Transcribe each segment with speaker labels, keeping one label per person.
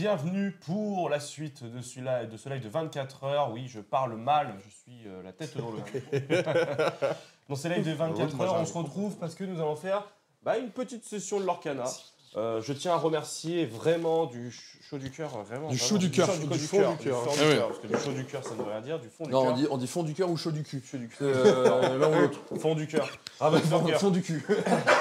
Speaker 1: bienvenue pour la suite de ce live de 24 heures. Oui, je parle mal, je suis la tête dans le cul. Dans ces lives de 24 heures, on se retrouve parce que nous allons faire une petite session de l'Orcana. Je tiens à remercier vraiment du chaud du cœur, vraiment.
Speaker 2: Du chaud du cœur.
Speaker 1: Du fond du cœur. Parce que du chaud du cœur, ça ne veut rien dire. Du fond du cœur.
Speaker 2: Non, on dit fond du cœur ou chaud du cul.
Speaker 1: Chaud du cul.
Speaker 2: L'un ou l'autre.
Speaker 1: Fond du cœur.
Speaker 2: Fond du cul.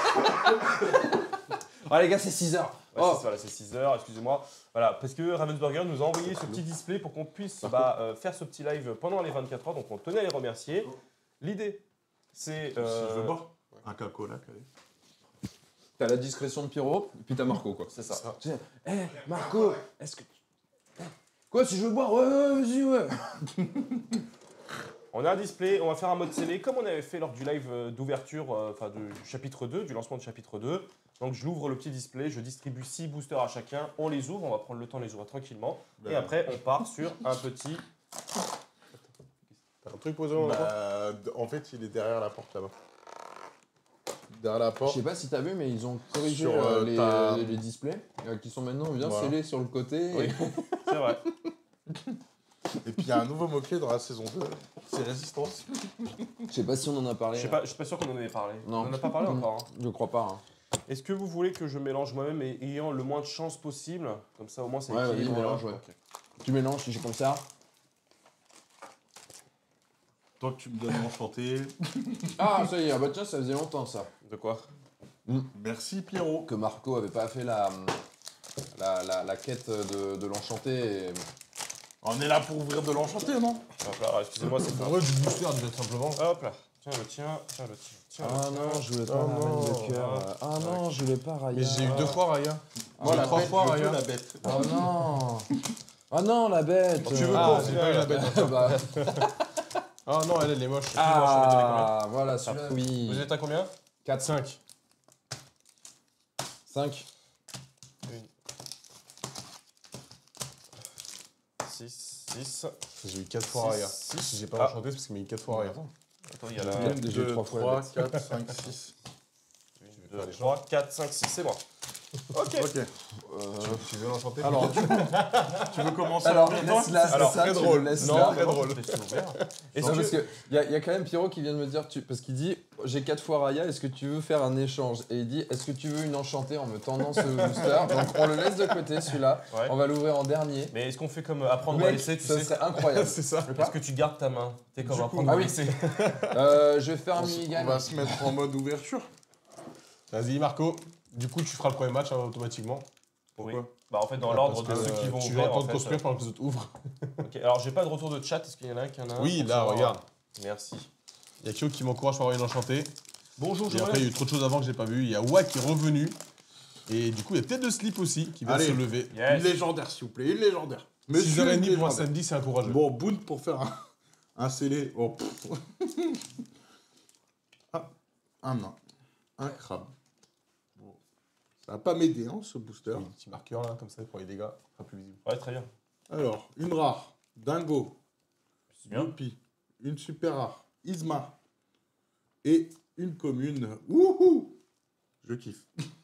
Speaker 2: Ah les gars, c'est 6h.
Speaker 1: Ouais, c'est 6 heures, excusez-moi. Voilà, parce que Ravensburger nous a envoyé ce petit display pour qu'on puisse faire ce petit live pendant les 24 heures. Donc on tenait à les remercier. L'idée, c'est...
Speaker 3: Si je veux boire un Coca-Cola, allez.
Speaker 2: T'as la discrétion de Pierrot, et puis t'as Marco, quoi.
Speaker 1: C'est ça.
Speaker 2: Eh, Marco, est-ce que... Quoi, si je veux boire? Ouais, vas-y, ouais.
Speaker 1: On a un display, on va faire un mode scellé comme on avait fait lors du live d'ouverture, du chapitre 2, du lancement de chapitre 2. Donc je l'ouvre le petit display, je distribue 6 boosters à chacun, on les ouvre, on va prendre le temps de les ouvrir tranquillement. Et après, on part sur un petit...
Speaker 3: T'as un truc posé en fait, il est derrière la porte là-bas. Derrière la porte.
Speaker 2: Je sais pas si t'as vu, mais ils ont corrigé
Speaker 3: Sur,
Speaker 2: les displays qui sont maintenant bien scellés sur le côté.
Speaker 1: Oui, c'est vrai.
Speaker 3: Et puis il y a un nouveau mot-clé dans la saison 2, c'est résistance.
Speaker 2: Je sais pas si on en a parlé.
Speaker 1: Je suis pas sûr qu'on en avait parlé.
Speaker 2: Non.
Speaker 1: On en a pas parlé encore. Hein.
Speaker 2: Je crois pas. Hein.
Speaker 1: Est-ce que vous voulez que je mélange moi-même et ayant le moins de chance possible? Comme ça, au moins, c'est
Speaker 2: Ouais, vas-y,
Speaker 1: équilibré.
Speaker 2: mélange, ouais.
Speaker 1: Okay.
Speaker 2: Tu mélanges, tu fais comme ça.
Speaker 3: Toi que tu me donnes l'enchanté.
Speaker 2: Ah, ça y est, bah tiens, ça faisait longtemps ça.
Speaker 1: De quoi?
Speaker 3: Merci Pierrot.
Speaker 2: Que Marco avait pas fait la quête de l'enchanté. Et...
Speaker 3: On est là pour ouvrir de l'enchanté, non?
Speaker 1: Hop là, excusez-moi, c'est fort.
Speaker 4: Ouais, du booster, tout simplement.
Speaker 1: Hop là. Tiens le tien, tiens le tien.
Speaker 2: Ah non, je voulais pas la reine de cœur. Ah non, je voulais pas Raya.
Speaker 4: Mais j'ai eu 2 fois Raya.
Speaker 3: Moi, la
Speaker 4: 3
Speaker 3: bête,
Speaker 4: fois
Speaker 3: je veux
Speaker 4: Raya.
Speaker 3: la bête.
Speaker 2: Oh non. Ah non, la bête.
Speaker 1: Tu veux
Speaker 4: Ah,
Speaker 1: quoi?
Speaker 4: j'ai pas eu la bête.
Speaker 2: Bah,
Speaker 4: Ah non, elle est moche.
Speaker 2: ah, voilà, celui-là, oui.
Speaker 1: Vous êtes à combien?
Speaker 2: 4,
Speaker 4: 5.
Speaker 2: 5.
Speaker 1: 6.
Speaker 4: J'ai eu 4 fois Raya. Si j'ai pas enchanté, c'est parce qu'il m'a eu 4 fois Raya.
Speaker 1: Attends, il y a la...
Speaker 2: 2,
Speaker 3: 2,
Speaker 2: 3 fois
Speaker 3: 3,
Speaker 2: la bête.
Speaker 3: 4, 5, 6.
Speaker 1: 1, 2, 3, 4, 5, 6, c'est moi. Ok.
Speaker 4: Tu veux l'enchanter?
Speaker 3: Alors, tu veux commencer
Speaker 2: Alors,
Speaker 3: à
Speaker 2: laisse-la,
Speaker 1: Alors,
Speaker 2: ça,
Speaker 4: très
Speaker 2: tu
Speaker 4: drôle.
Speaker 2: le laisses
Speaker 4: Non,
Speaker 2: là.
Speaker 4: très drôle.
Speaker 1: Est-ce
Speaker 2: Non,
Speaker 1: que...
Speaker 2: parce que y a quand même Pierrot qui vient de me dire, parce qu'il dit j'ai 4 fois Raya, est-ce que tu veux faire un échange? Et il dit est-ce que tu veux une enchantée en me tendant ce booster? Donc on le laisse de côté celui-là,
Speaker 1: Ouais.
Speaker 2: on va l'ouvrir en dernier.
Speaker 1: Mais est-ce qu'on fait comme apprendre à
Speaker 2: Mec,
Speaker 1: laisser, tu
Speaker 2: ça
Speaker 1: sais?
Speaker 2: serait incroyable.
Speaker 4: C'est ça.
Speaker 1: Est-ce que tu gardes ta main? T'es comme apprendre
Speaker 2: ah
Speaker 1: à
Speaker 2: oui.
Speaker 1: laisser.
Speaker 2: Je vais faire un
Speaker 3: On
Speaker 2: minigun.
Speaker 3: va se mettre en mode ouverture.
Speaker 4: Vas-y, Marco. Du coup, tu feras le premier match automatiquement.
Speaker 1: Oui.
Speaker 4: Pourquoi?
Speaker 1: Bah en fait, dans l'ordre de
Speaker 4: Parce que
Speaker 1: ceux qui vont
Speaker 4: tu
Speaker 1: ouvrir,
Speaker 4: vas
Speaker 1: en
Speaker 4: attendre
Speaker 1: fait.
Speaker 4: construire pendant que les autres ouvrent.
Speaker 1: Ok, alors j'ai pas de retour de chat, est-ce qu'il y en a un qui en a un?
Speaker 4: Oui,
Speaker 1: Pour
Speaker 4: là,
Speaker 1: savoir.
Speaker 4: regarde.
Speaker 1: Merci.
Speaker 4: Il y a Kyo qui m'encourage pour avoir une enchantée.
Speaker 1: Bonjour,
Speaker 4: Et après, il y a eu trop de choses avant que j'ai pas vu. Il y a Wack qui est revenu. Et du coup, il y a peut-être de slip aussi qui vient de
Speaker 3: Allez.
Speaker 4: se lever.
Speaker 1: Yes.
Speaker 3: Une légendaire, s'il vous plaît, une légendaire. Monsieur,
Speaker 4: 6h30
Speaker 3: une
Speaker 4: pour un
Speaker 3: légendaire.
Speaker 4: samedi, c'est encourageant.
Speaker 3: Bon, Boone pour faire un scellé. Oh, pff. Ah, un nain. Un crabe. Bon. Ça va pas m'aider, hein, ce booster.
Speaker 4: Un petit marqueur là, comme ça, pour les dégâts. Ce sera plus visible.
Speaker 1: Ouais, très bien.
Speaker 3: Alors, une rare. Dingo.
Speaker 1: C'est bien.
Speaker 3: Yuppie. Une super rare. Isma. Et une commune. Wouhou! Je kiffe.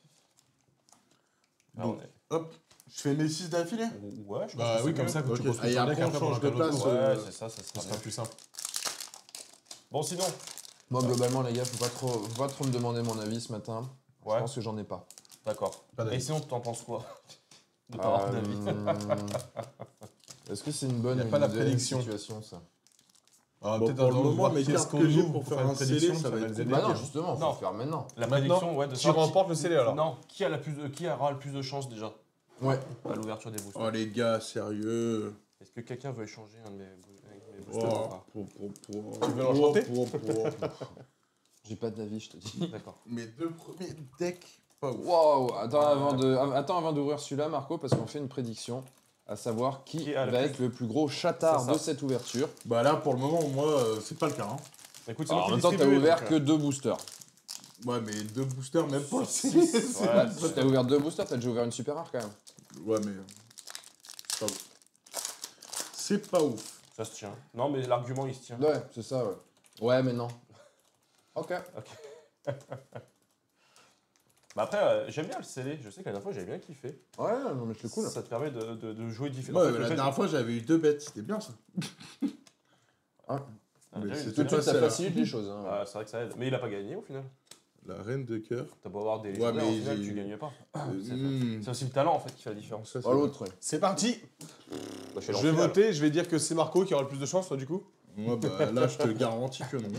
Speaker 1: Ah,
Speaker 3: Donc,
Speaker 1: on est-
Speaker 3: hop. Je fais mes 6 d'affilée.
Speaker 1: Ouais, je pense
Speaker 4: Bah
Speaker 1: que
Speaker 4: oui,
Speaker 1: c'est
Speaker 4: comme
Speaker 1: mieux.
Speaker 4: ça, quand
Speaker 3: Ok.
Speaker 4: tu construis
Speaker 3: Et
Speaker 4: ton
Speaker 3: après,
Speaker 4: deck,
Speaker 3: on
Speaker 4: après,
Speaker 3: change
Speaker 4: pendant
Speaker 3: de
Speaker 4: qu'un autre
Speaker 3: place,
Speaker 4: tour,
Speaker 1: Ouais, c'est ça
Speaker 4: ça
Speaker 1: sera
Speaker 4: sera
Speaker 1: mieux.
Speaker 4: plus simple.
Speaker 1: Bon, sinon.
Speaker 2: Moi globalement les gars, faut pas trop me demander mon avis ce matin. Je
Speaker 1: Ouais,
Speaker 2: pense que j'en ai pas.
Speaker 1: d'accord.
Speaker 4: Pas d'avis.
Speaker 1: Et sinon, t'en penses quoi? De pas avoir d'avis.
Speaker 2: Est-ce que c'est une bonne
Speaker 4: Y a
Speaker 2: ou
Speaker 4: pas
Speaker 2: une
Speaker 4: la
Speaker 2: mauvaise
Speaker 4: prédiction.
Speaker 2: situation ça?
Speaker 4: Ah,
Speaker 3: Bon,
Speaker 4: peut-être
Speaker 3: pour le
Speaker 4: attendre de
Speaker 3: moment,
Speaker 4: voir
Speaker 3: mes
Speaker 4: qui est-ce
Speaker 3: cartes
Speaker 4: qu'on
Speaker 3: que j'ai
Speaker 4: ouvre
Speaker 3: pour faire
Speaker 4: une
Speaker 3: un scellé,
Speaker 4: prédiction,
Speaker 3: ça va
Speaker 4: va
Speaker 3: être
Speaker 4: les aider.
Speaker 2: Bah non justement,
Speaker 1: Non.
Speaker 2: faut faire maintenant.
Speaker 1: La
Speaker 4: Maintenant,
Speaker 1: prédiction, ouais, de
Speaker 4: qui
Speaker 1: savoir
Speaker 4: remporte le scellé, alors?
Speaker 1: Non, qui aura le plus de chances déjà
Speaker 2: Ouais.
Speaker 1: à l'ouverture des boosters?
Speaker 3: Oh les gars, sérieux.
Speaker 1: Est-ce que quelqu'un veut échanger un de mes boosters ou
Speaker 3: Oh,
Speaker 1: pas?
Speaker 4: Tu veux l'enchanter?
Speaker 2: J'ai pas d'avis, je te dis.
Speaker 1: D'accord.
Speaker 3: Mes 2 premiers decks, pas ouf.
Speaker 2: Waouh, attends avant d'ouvrir celui-là Marco parce qu'on fait une prédiction. À savoir qui
Speaker 1: Qui a
Speaker 2: va
Speaker 1: le plus-
Speaker 2: être le plus gros chatard
Speaker 1: C'est ça.
Speaker 2: de cette ouverture.
Speaker 3: Bah là, pour le moment, moi, c'est pas le cas. Hein.
Speaker 1: Écoute, c'est
Speaker 2: Alors,
Speaker 1: moi
Speaker 2: en
Speaker 1: qui
Speaker 2: même temps, t'as
Speaker 1: distribue,
Speaker 2: ouvert
Speaker 1: donc,
Speaker 2: que 2 boosters.
Speaker 3: Ouais, mais 2 boosters, même pas.
Speaker 1: Ouais,
Speaker 2: T'as ouvert 2 boosters, t'as déjà ouvert une super rare quand même.
Speaker 3: Ouais, mais. C'est pas ouf. C'est pas ouf.
Speaker 1: Ça se tient. Non, mais l'argument, il se tient.
Speaker 2: Ouais, c'est ça, ouais. Ouais, mais non. Ok.
Speaker 1: Bah après, j'aime bien le scellé. Je sais que la dernière fois, j'avais bien kiffé.
Speaker 2: Ouais, non, mais c'est cool.
Speaker 1: Ça te permet de jouer différent.
Speaker 3: Ouais,
Speaker 1: En fait,
Speaker 3: mais
Speaker 1: le
Speaker 3: la
Speaker 1: fait-
Speaker 3: dernière fois, j'avais eu 2 bêtes, c'était bien ça.
Speaker 1: Ah,
Speaker 3: Mais
Speaker 1: déjà,
Speaker 3: c'est
Speaker 1: il-
Speaker 2: Tout de suite, ça
Speaker 3: facile,
Speaker 2: facilite les choses. Hein.
Speaker 1: Ah, c'est vrai que ça aide. Mais il a pas gagné au final.
Speaker 3: La reine de cœur.
Speaker 1: T'as beau avoir des
Speaker 3: Ouais,
Speaker 1: légendaires,
Speaker 3: mais
Speaker 1: au final,
Speaker 3: j'ai-
Speaker 1: tu gagnes pas.
Speaker 3: Hmm.
Speaker 1: C'est aussi le talent en fait qui fait la différence.
Speaker 3: Ça, c'est
Speaker 2: Oh, l'autre, ouais.
Speaker 4: C'est parti.
Speaker 1: Bah, je suis
Speaker 4: Je
Speaker 1: allé en
Speaker 4: vais
Speaker 1: finale.
Speaker 4: voter, je vais dire que c'est Marco qui aura le plus de chance, toi, du coup.
Speaker 3: Ouais, bah, là, je te garantis que non.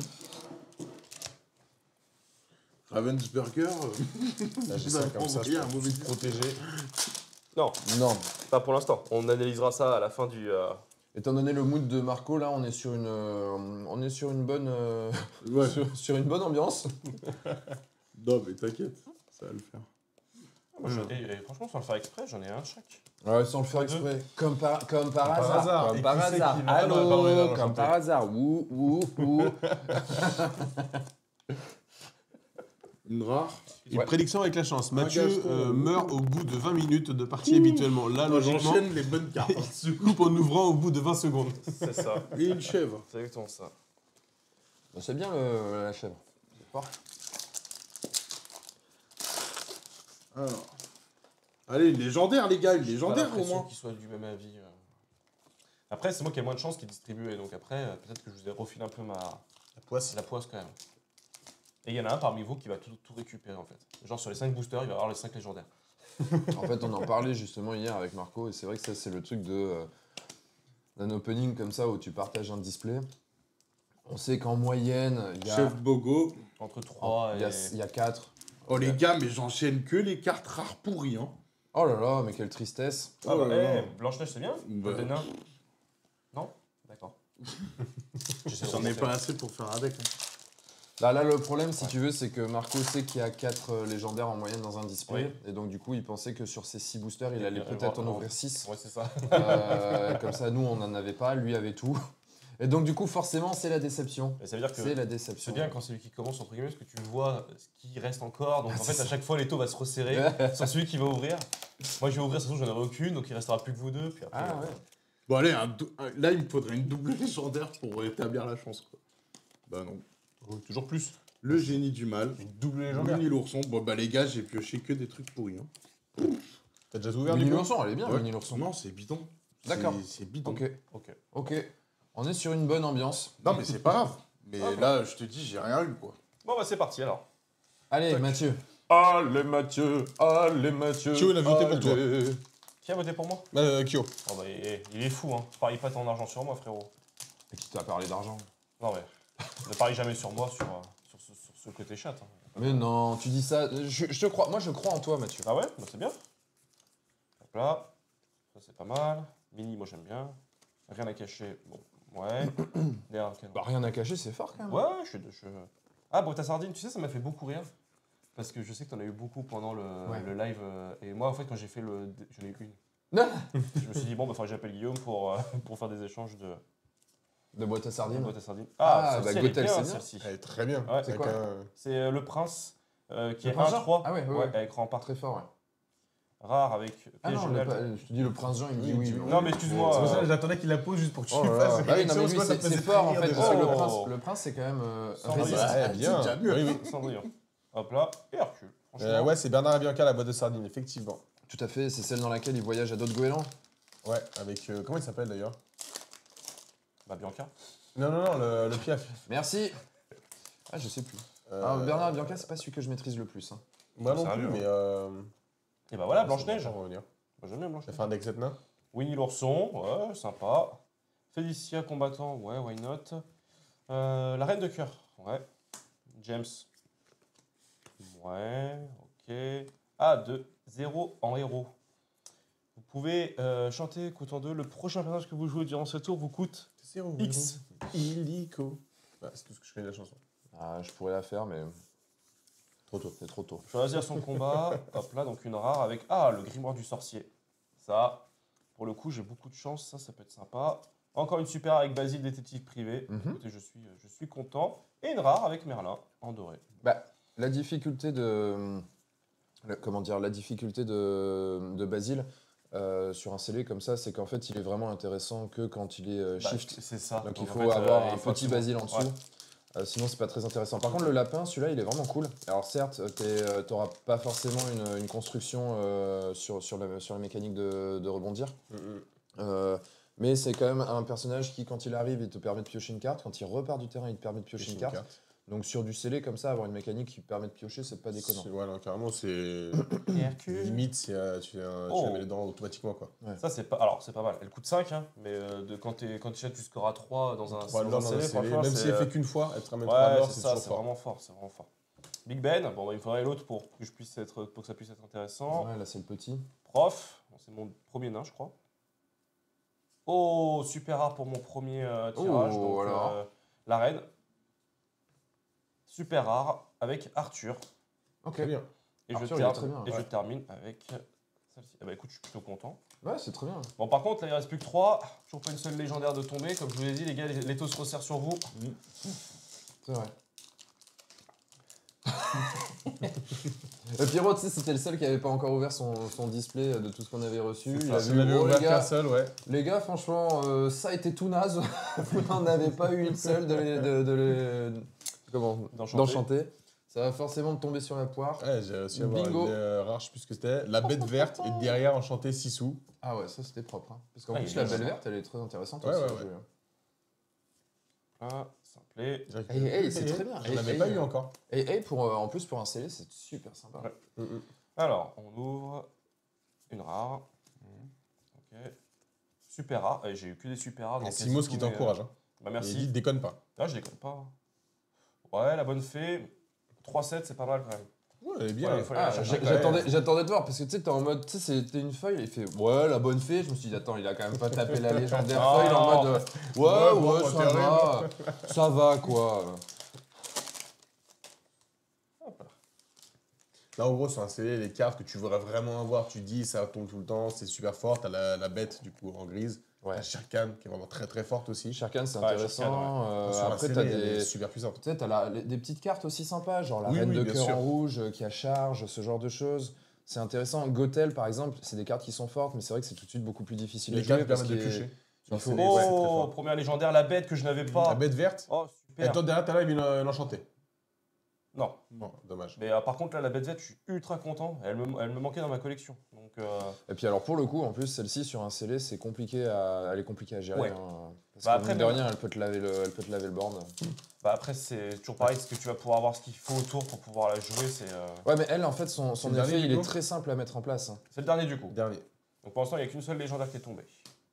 Speaker 3: Ravensburger,
Speaker 4: Là, j'ai
Speaker 3: il
Speaker 4: ça
Speaker 3: va
Speaker 4: comme ça,
Speaker 3: envoyer un mauvais
Speaker 4: protégé.
Speaker 1: Non,
Speaker 2: Non.
Speaker 1: pas pour l'instant. On analysera ça à la fin du.
Speaker 2: Étant donné le mood de Marco, là, on est sur une bonne,
Speaker 3: Ouais.
Speaker 2: sur une bonne ambiance.
Speaker 3: Non, mais t'inquiète, ça va le faire.
Speaker 1: Moi, et franchement, sans le faire exprès, j'en ai un de chaque.
Speaker 2: Ouais, sans le faire exprès. Comme par hasard.
Speaker 4: Et
Speaker 2: Comme par
Speaker 4: qui c'est
Speaker 2: hasard.
Speaker 4: qui va- non, pardon, il a
Speaker 2: Allô,
Speaker 4: pas
Speaker 2: comme
Speaker 4: chanté.
Speaker 2: par hasard. Ouh.
Speaker 3: Une rare.
Speaker 4: Une
Speaker 2: Ouais.
Speaker 4: prédiction avec la chance. Mathieu
Speaker 3: Gaston.
Speaker 4: meurt au bout de 20 minutes de partie habituellement. Là,
Speaker 3: Moi,
Speaker 4: logiquement,
Speaker 3: j'enchaîne les bonnes cartes.
Speaker 4: il se coupe en ouvrant au bout de 20 secondes.
Speaker 1: C'est ça.
Speaker 3: Et une chèvre.
Speaker 1: C'est exactement ça.
Speaker 2: Bah, c'est bien la chèvre. C'est fort.
Speaker 3: Alors. Allez, une légendaire, les gars, une
Speaker 1: J'ai pas
Speaker 3: légendaire au
Speaker 1: l'impression
Speaker 3: moins.
Speaker 1: qu'ils soient du même avis. Après, c'est moi qui ai moins de chance qui distribuait, donc après, peut-être que je vous ai refilé un peu
Speaker 4: La poisse.
Speaker 1: la poisse quand même. Et il y en a un parmi vous qui va tout récupérer en fait. Genre sur les 5 boosters, il va avoir les 5 légendaires.
Speaker 2: En fait, on en parlait justement hier avec Marco, et c'est vrai que ça, c'est le truc d'un opening comme ça où tu partages un display. On sait qu'en moyenne, il y a,
Speaker 3: Chef Bogo.
Speaker 1: Entre 3
Speaker 2: il y
Speaker 1: et.
Speaker 2: a, il y a 4.
Speaker 3: Oh les gars, mais j'enchaîne que les cartes rares pourries, hein.
Speaker 2: Oh là là, mais quelle tristesse.
Speaker 1: Ah bah,
Speaker 3: Oh là là.
Speaker 1: Blanche-Neige c'est bien
Speaker 3: Bah.
Speaker 1: Des nains Non D'accord. J'essaie de
Speaker 3: J'en ai
Speaker 1: remonter.
Speaker 3: pas assez pour faire avec. Hein.
Speaker 2: Là, le problème, si tu veux, c'est que Marco sait qu'il y a 4 légendaires en moyenne dans un display. Et donc, du coup, il pensait que sur ces 6 boosters, il allait peut-être en ouvrir 6.
Speaker 1: Ouais, c'est ça.
Speaker 2: Comme ça, nous, on n'en avait pas, lui avait tout. Et donc, du coup, forcément, c'est la déception.
Speaker 1: Et ça veut dire que
Speaker 2: C'est la déception.
Speaker 1: c'est bien quand c'est lui qui commence, entre guillemets, parce que tu vois ce qui reste encore. Donc
Speaker 2: Ah,
Speaker 1: en fait,
Speaker 2: c'est
Speaker 1: à chaque fois, l'étau va se resserrer sur celui qui va ouvrir. Moi, je vais ouvrir, de toute façon, j'en aurai aucune, donc il restera plus que vous deux. Puis après,
Speaker 2: Ah ouais.
Speaker 3: Bon allez, là il me faudrait une double légendaire pour établir la chance quoi. Bah non.
Speaker 4: Toujours plus.
Speaker 3: Le génie du mal.
Speaker 4: Une double légendaire.
Speaker 3: Winnie l'ourson. Bon bah les gars, j'ai pioché que des trucs pourris. Hein.
Speaker 4: T'as déjà tout ouvert du
Speaker 2: Winnie
Speaker 4: coup
Speaker 2: l'ourson, elle est bien,
Speaker 3: Ouais.
Speaker 2: Winnie l'ourson.
Speaker 3: Non, c'est bidon.
Speaker 2: D'accord.
Speaker 3: C'est bidon.
Speaker 2: Ok. On est sur une bonne ambiance.
Speaker 3: Non mais c'est pas grave. Mais
Speaker 1: Ah,
Speaker 3: là, je te dis, j'ai rien eu quoi.
Speaker 1: Bon, bah c'est parti alors.
Speaker 2: Allez,
Speaker 1: Tac.
Speaker 2: Mathieu.
Speaker 1: Allez Mathieu, allez Mathieu.
Speaker 4: Kyo, il a voté pour toi.
Speaker 1: allez. Qui a voté pour moi
Speaker 4: Kyo.
Speaker 1: Oh bah, il est fou, hein. Parie pas ton argent sur moi, frérot.
Speaker 2: Et qui t'a parlé d'argent?
Speaker 1: Non, mais ne parie jamais sur moi, sur ce côté chat. Hein.
Speaker 2: Mais non, tu dis ça. Je te crois. Moi, je crois en toi, Mathieu.
Speaker 1: Ah ouais, bah c'est bien. Hop là, ça c'est pas mal. Mini, moi j'aime bien. Rien à cacher, bon, ouais. D'ailleurs, quel-
Speaker 2: Bah, rien à cacher, c'est fort quand même.
Speaker 1: Ouais, Ah, bon, ta sardine, tu sais, ça m'a fait beaucoup rire. Parce que je sais que t'en as eu beaucoup pendant le live. Et moi, en fait, quand j'ai fait le. J'en ai eu une.
Speaker 2: Non.
Speaker 1: Je me suis dit, bon, bah, faudrait que j'appelle Guillaume pour faire des échanges de
Speaker 2: De boîte à sardines.
Speaker 1: boîte à sardines.
Speaker 2: Ah,
Speaker 1: celle-ci,
Speaker 2: bah,
Speaker 1: elle est
Speaker 2: Gothel,
Speaker 1: bien,
Speaker 2: c'est bien.
Speaker 1: celle-ci.
Speaker 4: Elle est très bien.
Speaker 1: Ouais.
Speaker 2: C'est
Speaker 4: Avec
Speaker 2: quoi
Speaker 1: C'est le prince qui
Speaker 2: Le
Speaker 1: est
Speaker 2: prince Jean
Speaker 1: 1-3.
Speaker 2: Ah ouais, ouais, ouais.
Speaker 1: avec rempart.
Speaker 2: Très fort, ouais.
Speaker 1: Rare avec.
Speaker 2: Ah non,
Speaker 1: Piège
Speaker 2: je te dis le prince Jean, il me dit oui.
Speaker 1: Non, mais excuse-moi.
Speaker 4: C'est pour ça que j'attendais qu'il la pose juste pour que tu
Speaker 2: Oh là là.
Speaker 4: fasses.
Speaker 2: Bah oui, non, mais lui,
Speaker 4: Ça me
Speaker 2: c'est
Speaker 4: faisait
Speaker 2: fort en
Speaker 4: rire
Speaker 2: fait.
Speaker 4: déjà.
Speaker 2: Parce que
Speaker 1: Oh.
Speaker 2: le prince, c'est quand même
Speaker 1: Cendrillon.
Speaker 2: résistant.
Speaker 4: Ouais, bien.
Speaker 3: déjà mieux.
Speaker 4: Oui, oui.
Speaker 1: Cendrillon. Hop là, et Hercule. Franchement.
Speaker 4: Ouais, c'est Bernard et Bianca, la boîte de sardines, effectivement.
Speaker 2: Tout à fait, c'est celle dans laquelle il voyage à d'autres goélands.
Speaker 4: Ouais, avec. Comment il s'appelle d'ailleurs
Speaker 1: Bah, Bianca.
Speaker 4: Non, le piaf.
Speaker 2: Merci. Ah, je sais plus.
Speaker 4: Euh,
Speaker 2: Ah, Bernard et Bianca, c'est pas celui que je maîtrise le plus. Hein.
Speaker 4: Moi non
Speaker 1: Sérieux,
Speaker 4: plus, mais.
Speaker 1: Et bah voilà, Blanche-Neige.
Speaker 4: On va revenir.
Speaker 1: Moi, j'aime bien
Speaker 4: Ça
Speaker 1: Blanche-Neige.
Speaker 4: fait un deck 7 nains.
Speaker 1: Winnie l'ourson, ouais, sympa. Félicia combattant, ouais, why not. La reine de cœur, ouais. James, ouais, ok. Ah, 0 en héros. Vous pouvez chanter, coûtant 2. Le prochain personnage que vous jouez durant ce tour vous coûte X.
Speaker 4: Illico. Bah, c'est tout ce que je connais de la chanson.
Speaker 2: Ah, je pourrais la faire, mais
Speaker 4: Trop tôt.
Speaker 2: c'est trop tôt.
Speaker 1: Choisir son combat. Hop là, donc une rare avec le grimoire du sorcier. Ça, pour le coup, j'ai beaucoup de chance. Ça peut être sympa. Encore une super avec Basile, détective privé.
Speaker 2: Mhm.
Speaker 1: Écoutez, je suis content. Et une rare avec Merlin en doré.
Speaker 2: La difficulté de. La difficulté de Basile sur un scellé comme ça, c'est qu'en fait, il est vraiment intéressant que quand il est shift.
Speaker 1: C'est ça.
Speaker 2: Donc il
Speaker 1: en
Speaker 2: faut
Speaker 1: fait,
Speaker 2: avoir
Speaker 1: il
Speaker 2: un
Speaker 1: faut
Speaker 2: petit
Speaker 1: absolument-
Speaker 2: Basile en dessous.
Speaker 1: Ouais.
Speaker 2: Sinon, c'est pas très intéressant. Par contre, le lapin, celui-là, il est vraiment cool. Alors, certes, t'auras pas forcément une construction sur la mécanique de rebondir. Mais c'est quand même un personnage qui, quand il arrive, il te permet de piocher une carte. Quand il repart du terrain, il te permet de piocher une carte. Donc sur du scellé comme ça, avoir une mécanique qui permet de piocher, c'est pas déconnant.
Speaker 4: Ouais, non, carrément, c'est
Speaker 1: Hercule.
Speaker 4: limite si tu la mets dedans automatiquement, quoi.
Speaker 1: Ouais. Ça, c'est pas... Alors, c'est pas tu elle coûte 5, hein, mais quand tu scores à 3 dans un
Speaker 4: scellé,
Speaker 1: franchement,
Speaker 4: même si elle fait qu'une fois, elle te ramène 3
Speaker 1: ouais,
Speaker 4: d'or,
Speaker 1: c'est
Speaker 4: c'est toujours
Speaker 1: c'est
Speaker 4: fort.
Speaker 1: vraiment fort, c'est vraiment fort. Big Ben, bon, bah, il me faudrait l'autre pour que ça puisse être intéressant.
Speaker 2: Ouais, là c'est le petit.
Speaker 1: Prof, bon, c'est mon premier nain, je crois. Oh, super rare pour mon premier tirage.
Speaker 2: Oh,
Speaker 1: donc,
Speaker 2: alors.
Speaker 1: la reine. Super rare avec Arthur.
Speaker 2: Ok.
Speaker 4: Très bien.
Speaker 1: Et,
Speaker 2: Arthur, il est très bien,
Speaker 1: je
Speaker 2: ouais.
Speaker 1: termine avec celle-ci. Ah bah écoute, je suis plutôt content.
Speaker 2: Ouais, c'est très bien.
Speaker 1: Bon, par contre, là, il reste plus que 3. Toujours pas une seule légendaire de tomber. Comme je vous l'ai dit, les gars, l'étau se resserre sur vous.
Speaker 2: C'est vrai. Pierrot, tu sais, c'était le seul qui avait pas encore ouvert son display de tout ce qu'on avait reçu. Il a vu,
Speaker 4: l'avait
Speaker 2: oh,
Speaker 4: ouvert
Speaker 2: les
Speaker 4: qu'un
Speaker 2: gars,
Speaker 4: seul, ouais.
Speaker 2: les gars, franchement, ça a été tout naze. Vous n'en avez pas eu une seule d'enchanter. Ça va forcément te tomber sur la poire.
Speaker 4: Ouais, j'ai réussi à avoir
Speaker 2: Bingo.
Speaker 4: une rare, je sais plus ce que c'était. La bête verte et derrière enchanté 6 sous.
Speaker 2: Ah ouais, ça c'était propre. Hein. Parce qu'en
Speaker 1: Ah,
Speaker 2: plus,
Speaker 1: il
Speaker 2: la
Speaker 1: est
Speaker 2: belle
Speaker 1: bien.
Speaker 2: verte, elle est très intéressante
Speaker 4: Ouais,
Speaker 2: aussi.
Speaker 4: ouais,
Speaker 2: à
Speaker 4: ouais.
Speaker 2: jouer, hein.
Speaker 1: Ah, simplé.
Speaker 2: Hey, c'est très bien.
Speaker 4: J'en avais pas eu encore.
Speaker 2: Et en plus, pour un scellé, c'est super sympa.
Speaker 1: Ouais. Alors, on ouvre une rare. Ok. Super rare. Et j'ai eu que des super rares.
Speaker 4: Il y a
Speaker 1: donc
Speaker 4: Simos
Speaker 1: quasi
Speaker 4: qui
Speaker 1: tous mes,
Speaker 4: t'encourage. Hein.
Speaker 1: Bah
Speaker 4: Et
Speaker 1: merci.
Speaker 4: il dit déconne pas.
Speaker 1: Ah, je déconne pas. Ouais, la bonne fée. 3-7, c'est pas mal quand même.
Speaker 4: Ouais, elle est bien.
Speaker 1: Ouais, il faut aller la
Speaker 2: Ah,
Speaker 1: chercher.
Speaker 2: j'attendais de voir parce que tu sais, t'es en mode, tu sais, c'était une feuille, il fait ouais, la bonne fée. Je me suis dit, attends, il a quand même pas tapé la légendaire
Speaker 1: Ah.
Speaker 2: feuille en mode
Speaker 4: bon,
Speaker 2: ça va quoi.
Speaker 4: Là, en gros, c'est un CD, les cartes que tu voudrais vraiment avoir, tu dis, ça tombe tout le temps, c'est super fort. T'as la bête, du coup, en grise.
Speaker 2: Ouais.
Speaker 4: T'as Sharkan, qui est vraiment très très forte aussi.
Speaker 2: Sharkan, c'est
Speaker 1: Ouais,
Speaker 2: intéressant.
Speaker 1: Sharkan,
Speaker 4: Sur un
Speaker 2: Après,
Speaker 4: CD,
Speaker 2: t'as
Speaker 4: elle est
Speaker 2: des.
Speaker 4: super puissante.
Speaker 2: Tu sais, t'as des petites cartes aussi sympas, genre la
Speaker 4: Oui,
Speaker 2: reine
Speaker 4: oui,
Speaker 2: de
Speaker 4: bien
Speaker 2: cœur
Speaker 4: sûr.
Speaker 2: en rouge qui a charge, ce genre de choses. C'est intéressant. Gothel, par exemple, c'est des cartes qui sont fortes, mais c'est vrai que c'est tout de suite beaucoup plus difficile
Speaker 4: Les
Speaker 2: à jouer
Speaker 4: cartes
Speaker 2: parce
Speaker 4: permettent de
Speaker 2: qu'il
Speaker 4: piocher.
Speaker 2: il faut-
Speaker 4: CD, ouais, c'est très
Speaker 1: Oh,
Speaker 4: fort.
Speaker 1: première légendaire, la bête que je n'avais pas.
Speaker 4: La bête verte.
Speaker 1: Oh,
Speaker 4: Et
Speaker 1: super.
Speaker 4: toi, derrière, t'as là, il y a une enchantée.
Speaker 1: Non.
Speaker 4: Bon, dommage.
Speaker 1: Mais par contre, là, la bête verte, je suis ultra content. Elle me manquait dans ma collection. Donc,
Speaker 2: Et puis alors pour le coup, en plus, celle-ci sur un scellé, c'est compliqué elle est compliquée à gérer.
Speaker 1: Ouais.
Speaker 2: Hein, parce
Speaker 1: Bah
Speaker 2: que
Speaker 1: après,
Speaker 2: mine de
Speaker 1: même-
Speaker 2: rien, elle peut te laver le board.
Speaker 1: bah après, c'est toujours pareil. Est-ce que tu vas pouvoir avoir ce qu'il faut autour pour pouvoir la jouer?
Speaker 2: Ouais, mais elle, en fait, son
Speaker 4: le dernier,
Speaker 2: effet,
Speaker 4: du
Speaker 2: il est
Speaker 4: coup
Speaker 2: très simple à mettre en place. Hein.
Speaker 1: C'est le dernier du coup.
Speaker 4: Dernier.
Speaker 1: Donc pour l'instant, il n'y a qu'une seule légendaire qui est tombée.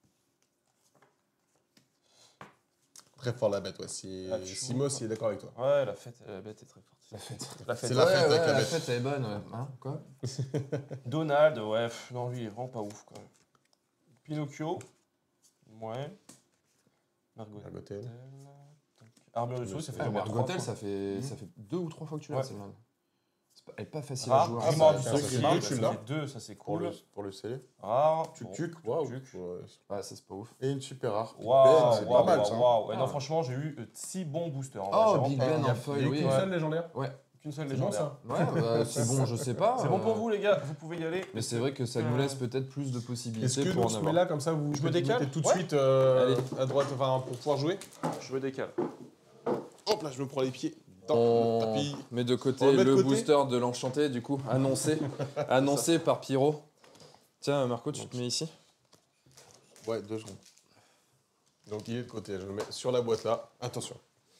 Speaker 4: Très fort la bête, ouais. Si
Speaker 1: Ah, tu
Speaker 4: Simos, il est d'accord avec toi.
Speaker 1: Ouais, la bête est très forte.
Speaker 2: La fête.
Speaker 1: La fête.
Speaker 4: C'est la fête avec la
Speaker 2: la
Speaker 4: bête.
Speaker 2: fête, elle est bonne. Ouais. Hein, quoi
Speaker 1: Donald, ouais, non, lui, il est vraiment pas ouf quand même. Pinocchio, ouais. Margotel.
Speaker 4: Margotel.
Speaker 1: Armure du Sceau, ça fait
Speaker 2: Ah,
Speaker 1: au moins
Speaker 2: Margotel,
Speaker 1: 3
Speaker 2: ça fait 2 ou 3 fois que tu l'as,
Speaker 1: Ouais.
Speaker 2: celle-là. Elle est pas facile à
Speaker 1: Rare,
Speaker 2: jouer.
Speaker 1: Grimoire
Speaker 2: hein,
Speaker 1: du
Speaker 2: ça,
Speaker 1: Sceau,
Speaker 4: c'est
Speaker 1: qui
Speaker 4: bien,
Speaker 1: marque,
Speaker 4: tu
Speaker 1: ça
Speaker 4: l'as.
Speaker 1: fait 2, ça c'est
Speaker 3: Pour
Speaker 1: cool.
Speaker 3: le scellé.
Speaker 1: Rare,
Speaker 3: Tuc
Speaker 1: bon,
Speaker 3: tuc, waouh.
Speaker 1: tuc.
Speaker 2: Ouais, ça c'est pas ouf.
Speaker 3: Et une super rare. Big
Speaker 1: Waouh,
Speaker 3: Ben, c'est pas
Speaker 1: waouh,
Speaker 3: mal
Speaker 1: waouh,
Speaker 3: ça.
Speaker 1: waouh. Ouais,
Speaker 2: Ah.
Speaker 1: non, franchement, j'ai eu 6 bons boosters.
Speaker 2: Oh,
Speaker 1: J'ai
Speaker 2: Big
Speaker 1: vraiment
Speaker 2: Ben
Speaker 1: pas-
Speaker 2: en feuille,
Speaker 4: Il y a
Speaker 2: oui.
Speaker 4: qu'une seule légendaire.
Speaker 1: Qu'une seule
Speaker 4: C'est bon
Speaker 1: légendaire.
Speaker 4: ça.
Speaker 2: Ouais, bah, c'est bon, je sais pas.
Speaker 1: C'est bon pour vous, les gars, vous pouvez y aller.
Speaker 2: Mais c'est vrai que ça nous laisse peut-être plus de
Speaker 4: Est-ce
Speaker 2: possibilités
Speaker 4: que
Speaker 2: pour
Speaker 4: nous, on
Speaker 2: en
Speaker 4: se met
Speaker 2: avoir.
Speaker 4: là comme ça, vous
Speaker 1: Je me décale
Speaker 4: mettez tout de
Speaker 1: Ouais.
Speaker 4: suite
Speaker 2: Allez.
Speaker 4: à droite, enfin pour pouvoir jouer.
Speaker 1: Je me décale.
Speaker 4: Hop là, je me prends les pieds dans le
Speaker 2: On
Speaker 4: tapis.
Speaker 2: met de côté
Speaker 4: On le met de
Speaker 2: le
Speaker 4: côté.
Speaker 2: booster de l'enchanté, du coup, annoncé par Pyro. Tiens, Marco, tu te mets ici.
Speaker 3: Ouais, 2 secondes.
Speaker 4: Donc il est de côté, je le mets sur la boîte là. Attention.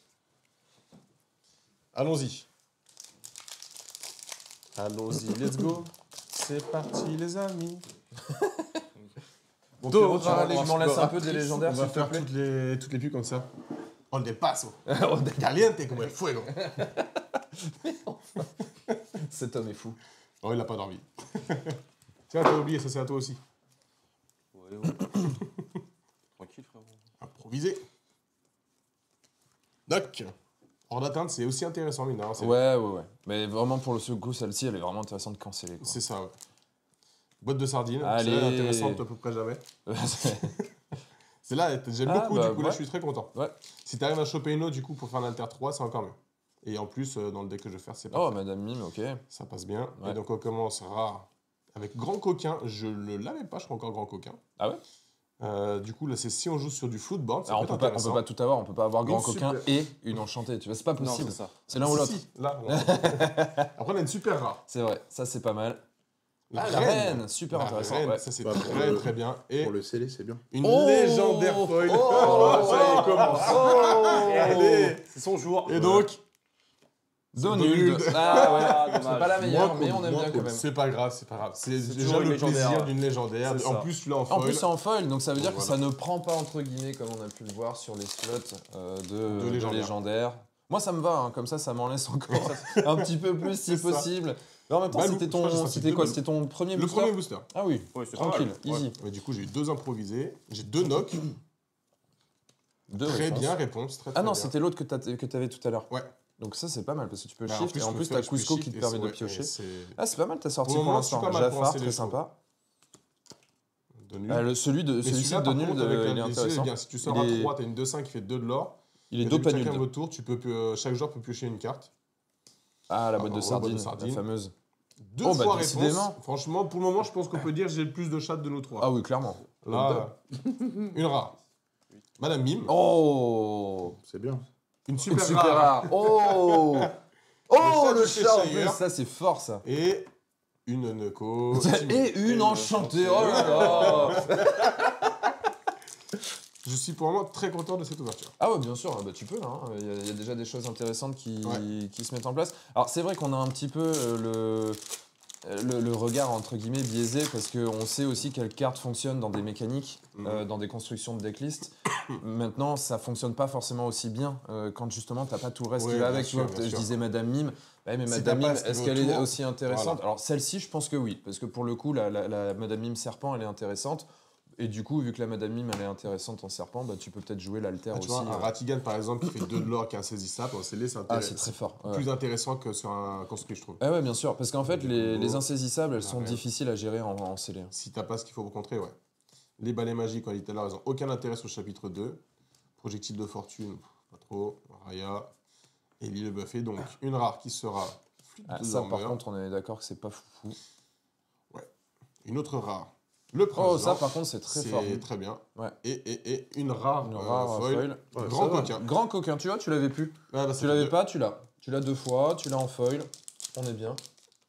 Speaker 4: Allons-y. Allons-y, let's go. C'est parti les amis.
Speaker 2: Bon,
Speaker 4: Dora,
Speaker 2: Pyro, tu m'en laisses un peu des
Speaker 4: On
Speaker 2: légendaires,
Speaker 4: va
Speaker 2: s'il te
Speaker 4: faire
Speaker 2: plaît.
Speaker 4: toutes les pubs comme ça. On les passe. Caliente como el fuego.
Speaker 2: Cet homme est fou.
Speaker 4: Oh, il a pas dormi. Tiens, t'as oublié, ça c'est à toi aussi.
Speaker 1: Ouais, ouais. Tranquille, frérot.
Speaker 4: Improvisé. Donc, hors d'atteinte, c'est aussi intéressant, mine de rien, c'est-
Speaker 2: Ouais. Mais vraiment, pour le second coup, celle-ci, elle est vraiment intéressante quand c'est les.
Speaker 4: C'est ça, ouais. Boîte de sardines,
Speaker 2: Allez.
Speaker 4: celle-là elle est intéressante à peu près jamais. Celle-là, j'aime
Speaker 2: Ah,
Speaker 4: beaucoup,
Speaker 2: bah,
Speaker 4: du coup, là,
Speaker 2: ouais.
Speaker 4: je suis très content.
Speaker 2: Ouais.
Speaker 4: Si t'arrives à choper une autre, du coup, pour faire un Inter 3, c'est encore mieux. Et en plus, dans le deck que je vais faire, c'est
Speaker 2: Oh,
Speaker 4: parfait.
Speaker 2: Madame Mime, ok.
Speaker 4: Ça passe bien.
Speaker 2: Ouais.
Speaker 4: Et donc, on commencera avec Grand Coquin. Je le l'avais pas, je crois encore Grand Coquin.
Speaker 2: Ah ouais
Speaker 4: Du coup, là, c'est si on joue sur du floodboard.
Speaker 2: Alors, on peut pas tout avoir, on peut pas avoir grand
Speaker 4: Donc,
Speaker 2: coquin
Speaker 4: super.
Speaker 2: et une enchantée. Tu vois, c'est pas
Speaker 1: Non,
Speaker 2: possible.
Speaker 1: c'est ça.
Speaker 2: C'est l'un ou l'autre.
Speaker 4: Si, là. Après, on a une super rare.
Speaker 2: C'est vrai, ça c'est pas mal.
Speaker 4: La
Speaker 2: La reine, super
Speaker 4: La
Speaker 2: intéressant.
Speaker 4: reine,
Speaker 2: Ouais.
Speaker 4: ça c'est
Speaker 3: Bah,
Speaker 4: très bien. Et
Speaker 3: Pour le scellé, c'est bien.
Speaker 4: une
Speaker 2: Oh
Speaker 4: légendaire foil.
Speaker 2: Oh
Speaker 4: Ça y est, commence. Allez.
Speaker 1: C'est son jour.
Speaker 4: Et donc,
Speaker 2: Donald.
Speaker 4: Donald.
Speaker 2: Ah ouais,
Speaker 1: dommage.
Speaker 2: c'est pas la meilleure,
Speaker 3: Moins
Speaker 2: mais
Speaker 3: cool,
Speaker 2: on aime
Speaker 3: moins
Speaker 2: bien
Speaker 3: cool.
Speaker 2: quand même.
Speaker 4: c'est pas grave, c'est pas grave. C'est
Speaker 1: C'est
Speaker 4: déjà
Speaker 1: toujours
Speaker 4: le
Speaker 1: une légendaire.
Speaker 4: plaisir d'une légendaire.
Speaker 1: C'est
Speaker 4: En
Speaker 1: ça.
Speaker 4: plus, celui-là en
Speaker 2: En
Speaker 4: foil.
Speaker 2: plus, c'est en foil, donc ça veut dire
Speaker 4: Donc
Speaker 2: que ça ne prend pas entre guillemets, comme on a pu le voir sur les slots de
Speaker 4: légendaire.
Speaker 2: légendaire. Moi, ça me va, hein, comme ça m'en laisse encore un petit peu plus si
Speaker 4: C'est ça.
Speaker 2: possible. Mais en même temps,
Speaker 4: Balou,
Speaker 2: c'était
Speaker 4: je crois que j'ai sorti
Speaker 2: c'était
Speaker 4: deux
Speaker 2: quoi?
Speaker 4: Balou.
Speaker 2: C'était ton premier
Speaker 4: Le
Speaker 2: booster
Speaker 4: premier booster.
Speaker 2: Ah oui,
Speaker 1: Ouais, c'est pas
Speaker 2: tranquille,
Speaker 1: mal.
Speaker 2: easy.
Speaker 4: Ouais, du coup, j'ai eu 2 improvisés. J'ai 2 knocks.
Speaker 2: Deux
Speaker 4: Très
Speaker 2: réponses.
Speaker 4: bien, réponse. Très,
Speaker 2: Ah
Speaker 4: très
Speaker 2: non,
Speaker 4: bien.
Speaker 2: c'était l'autre que t'avais tout à l'heure.
Speaker 4: Ouais.
Speaker 2: Donc ça, c'est pas mal, parce que tu peux
Speaker 4: Bah,
Speaker 2: shift, et en
Speaker 4: je
Speaker 2: plus,
Speaker 4: peux
Speaker 2: t'as
Speaker 4: faire- je peux
Speaker 2: Cusco
Speaker 4: shift
Speaker 2: qui te
Speaker 4: et
Speaker 2: permet de
Speaker 4: ouais,
Speaker 2: piocher.
Speaker 4: et c'est-
Speaker 2: Ah, c'est pas mal, t'as sorti
Speaker 4: Pour le
Speaker 2: pour
Speaker 4: moment, je suis
Speaker 2: l'instant.
Speaker 4: pas mal pour
Speaker 2: Jafar,
Speaker 4: lancer
Speaker 2: très
Speaker 4: les
Speaker 2: sympa.
Speaker 4: De
Speaker 2: Celui de
Speaker 4: celui-là,
Speaker 2: de
Speaker 4: par
Speaker 2: nul,
Speaker 4: contre,
Speaker 2: il
Speaker 4: avec
Speaker 2: est
Speaker 4: la
Speaker 2: intéressant.
Speaker 4: bien. Si tu sors
Speaker 2: Il
Speaker 4: à
Speaker 2: est-
Speaker 4: 3, t'as une 2-5 qui fait 2 de l'or.
Speaker 2: Il est
Speaker 4: Et
Speaker 2: dope à
Speaker 4: chacun
Speaker 2: nul.
Speaker 4: votre tour, chaque joueur peut piocher une carte.
Speaker 2: Ah, la boîte
Speaker 4: Ah,
Speaker 2: de
Speaker 4: la boîte de
Speaker 2: sardines, la
Speaker 4: sardines.
Speaker 2: fameuse.
Speaker 4: Deux
Speaker 2: Oh, bah,
Speaker 4: fois
Speaker 2: décidément.
Speaker 4: réponse. Franchement, pour le moment, je pense qu'on peut dire que j'ai le plus de chats de nous 3.
Speaker 2: Ah oui, clairement.
Speaker 4: Là, une rare. Madame Mime.
Speaker 2: Oh,
Speaker 3: C'est bien.
Speaker 4: Une
Speaker 2: une
Speaker 4: super,
Speaker 2: super
Speaker 4: rare.
Speaker 2: rare. Oh, oh,
Speaker 4: chat
Speaker 2: le
Speaker 4: du
Speaker 2: chat en plus,
Speaker 4: Cheshire.
Speaker 2: ça c'est fort ça.
Speaker 4: Et une Neko.
Speaker 2: Et une enchantée. Oh là là.
Speaker 4: Je suis pour le moment très content de cette ouverture.
Speaker 2: Ah ouais, bien sûr, bah, tu peux. Hein. Il y a déjà des choses intéressantes qui se mettent en place. Alors c'est vrai qu'on a un petit peu le regard entre guillemets biaisé parce qu'on sait aussi quelles cartes fonctionnent dans des mécaniques, dans des constructions de decklist. Maintenant, ça fonctionne pas forcément aussi bien quand justement t'as pas tout le reste
Speaker 4: Ouais,
Speaker 2: qui va
Speaker 4: bien
Speaker 2: avec.
Speaker 4: sûr,
Speaker 2: Tu vois,
Speaker 4: bien
Speaker 2: je
Speaker 4: sûr.
Speaker 2: disais Madame Mime. Ouais, mais
Speaker 4: Si
Speaker 2: Madame
Speaker 4: t'as
Speaker 2: Mime,
Speaker 4: pas ce qui
Speaker 2: est-ce
Speaker 4: va
Speaker 2: qu'elle est
Speaker 4: autour,
Speaker 2: aussi intéressante?
Speaker 4: voilà.
Speaker 2: Alors celle-ci, je pense que oui, parce que pour le coup, la Madame Mime serpent, elle est intéressante. Et du coup, vu que la Madame Mime, elle est intéressante en serpent, bah, tu peux peut-être jouer l'alter
Speaker 4: Ah,
Speaker 2: aussi.
Speaker 4: tu vois, un Ratigan par exemple qui fait 2 de l'or qui est insaisissable, en scellé, c'est
Speaker 2: Ah, c'est très fort. Ouais.
Speaker 4: plus intéressant que sur un construit, je trouve.
Speaker 2: Ah ouais, bien sûr, parce qu'en fait, les insaisissables, elles sont
Speaker 4: Ouais.
Speaker 2: difficiles à gérer en scellé.
Speaker 4: Si t'as pas ce qu'il faut pour contrer, ouais. Les balais magiques, on a dit tout à l'heure, ils ont aucun intérêt sur le chapitre 2. Projectile de fortune, pas trop. Raya. Et l'île buffet, donc une rare qui sera flûte
Speaker 2: Ah,
Speaker 4: de
Speaker 2: ça, par
Speaker 4: dormeur.
Speaker 2: contre, on est d'accord que c'est pas foufou.
Speaker 4: Une autre rare. Le prince
Speaker 2: Oh, ça,
Speaker 4: Jean,
Speaker 2: par contre, c'est très fort.
Speaker 4: c'est très bien.
Speaker 2: Ouais.
Speaker 4: Et une rare,
Speaker 2: Une rare foil.
Speaker 3: Ouais,
Speaker 4: Grand
Speaker 3: ça va.
Speaker 4: coquin.
Speaker 2: Grand coquin, tu vois, tu l'avais plus.
Speaker 4: Ouais, bah, ça
Speaker 2: Tu
Speaker 4: fait
Speaker 2: l'avais
Speaker 4: deux.
Speaker 2: pas, tu l'as. Tu l'as 2 fois, tu l'as en foil. On est bien.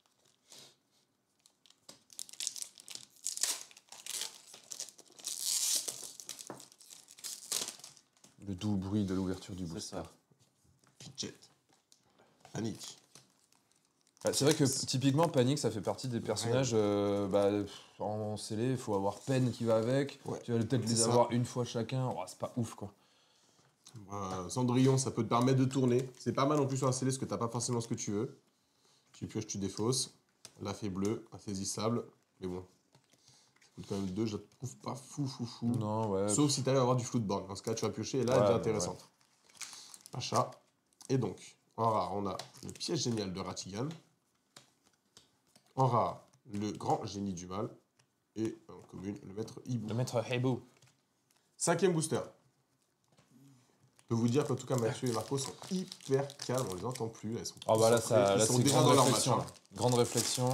Speaker 2: Le doux bruit de l'ouverture du
Speaker 1: C'est
Speaker 2: booster.
Speaker 1: ça.
Speaker 4: Pitchet. Panique.
Speaker 2: C'est vrai que typiquement Panic ça fait partie des personnages en scellé, il faut avoir peine qui va avec.
Speaker 4: Ouais,
Speaker 2: Tu vas peut-être les
Speaker 4: c'est ça.
Speaker 2: avoir une fois chacun. Oh, c'est pas ouf quoi.
Speaker 4: Cendrillon, ça peut te permettre de tourner. C'est pas mal en plus sur un scellé parce que t'as pas forcément ce que tu veux. Tu pioches, tu défausses. La fée bleue, insaisissable. Mais bon, ça coûte quand même 2, je la trouve pas fou.
Speaker 2: Non ouais.
Speaker 4: Sauf si t'arrives à avoir du floodboard. Dans ce cas, tu vas piocher et là, elle
Speaker 2: Ouais,
Speaker 4: devient
Speaker 2: ouais,
Speaker 4: intéressante. Achat. Et donc, en rare, on a le piège génial de Ratigan. En rare, le grand génie du mal. Et en commune, le maître hibou.
Speaker 2: Le maître Hebo.
Speaker 4: 5e booster. Je peux vous dire qu'en tout cas, Mathieu et Marco sont hyper calmes, on les entend plus. Elles sont
Speaker 2: Oh bah là,
Speaker 4: concentrées,
Speaker 2: ça,
Speaker 4: ils
Speaker 2: là
Speaker 4: sont
Speaker 2: c'est
Speaker 4: déjà
Speaker 2: grande
Speaker 4: dans leur match.
Speaker 2: réflexion.
Speaker 4: Hein.
Speaker 2: Grande réflexion.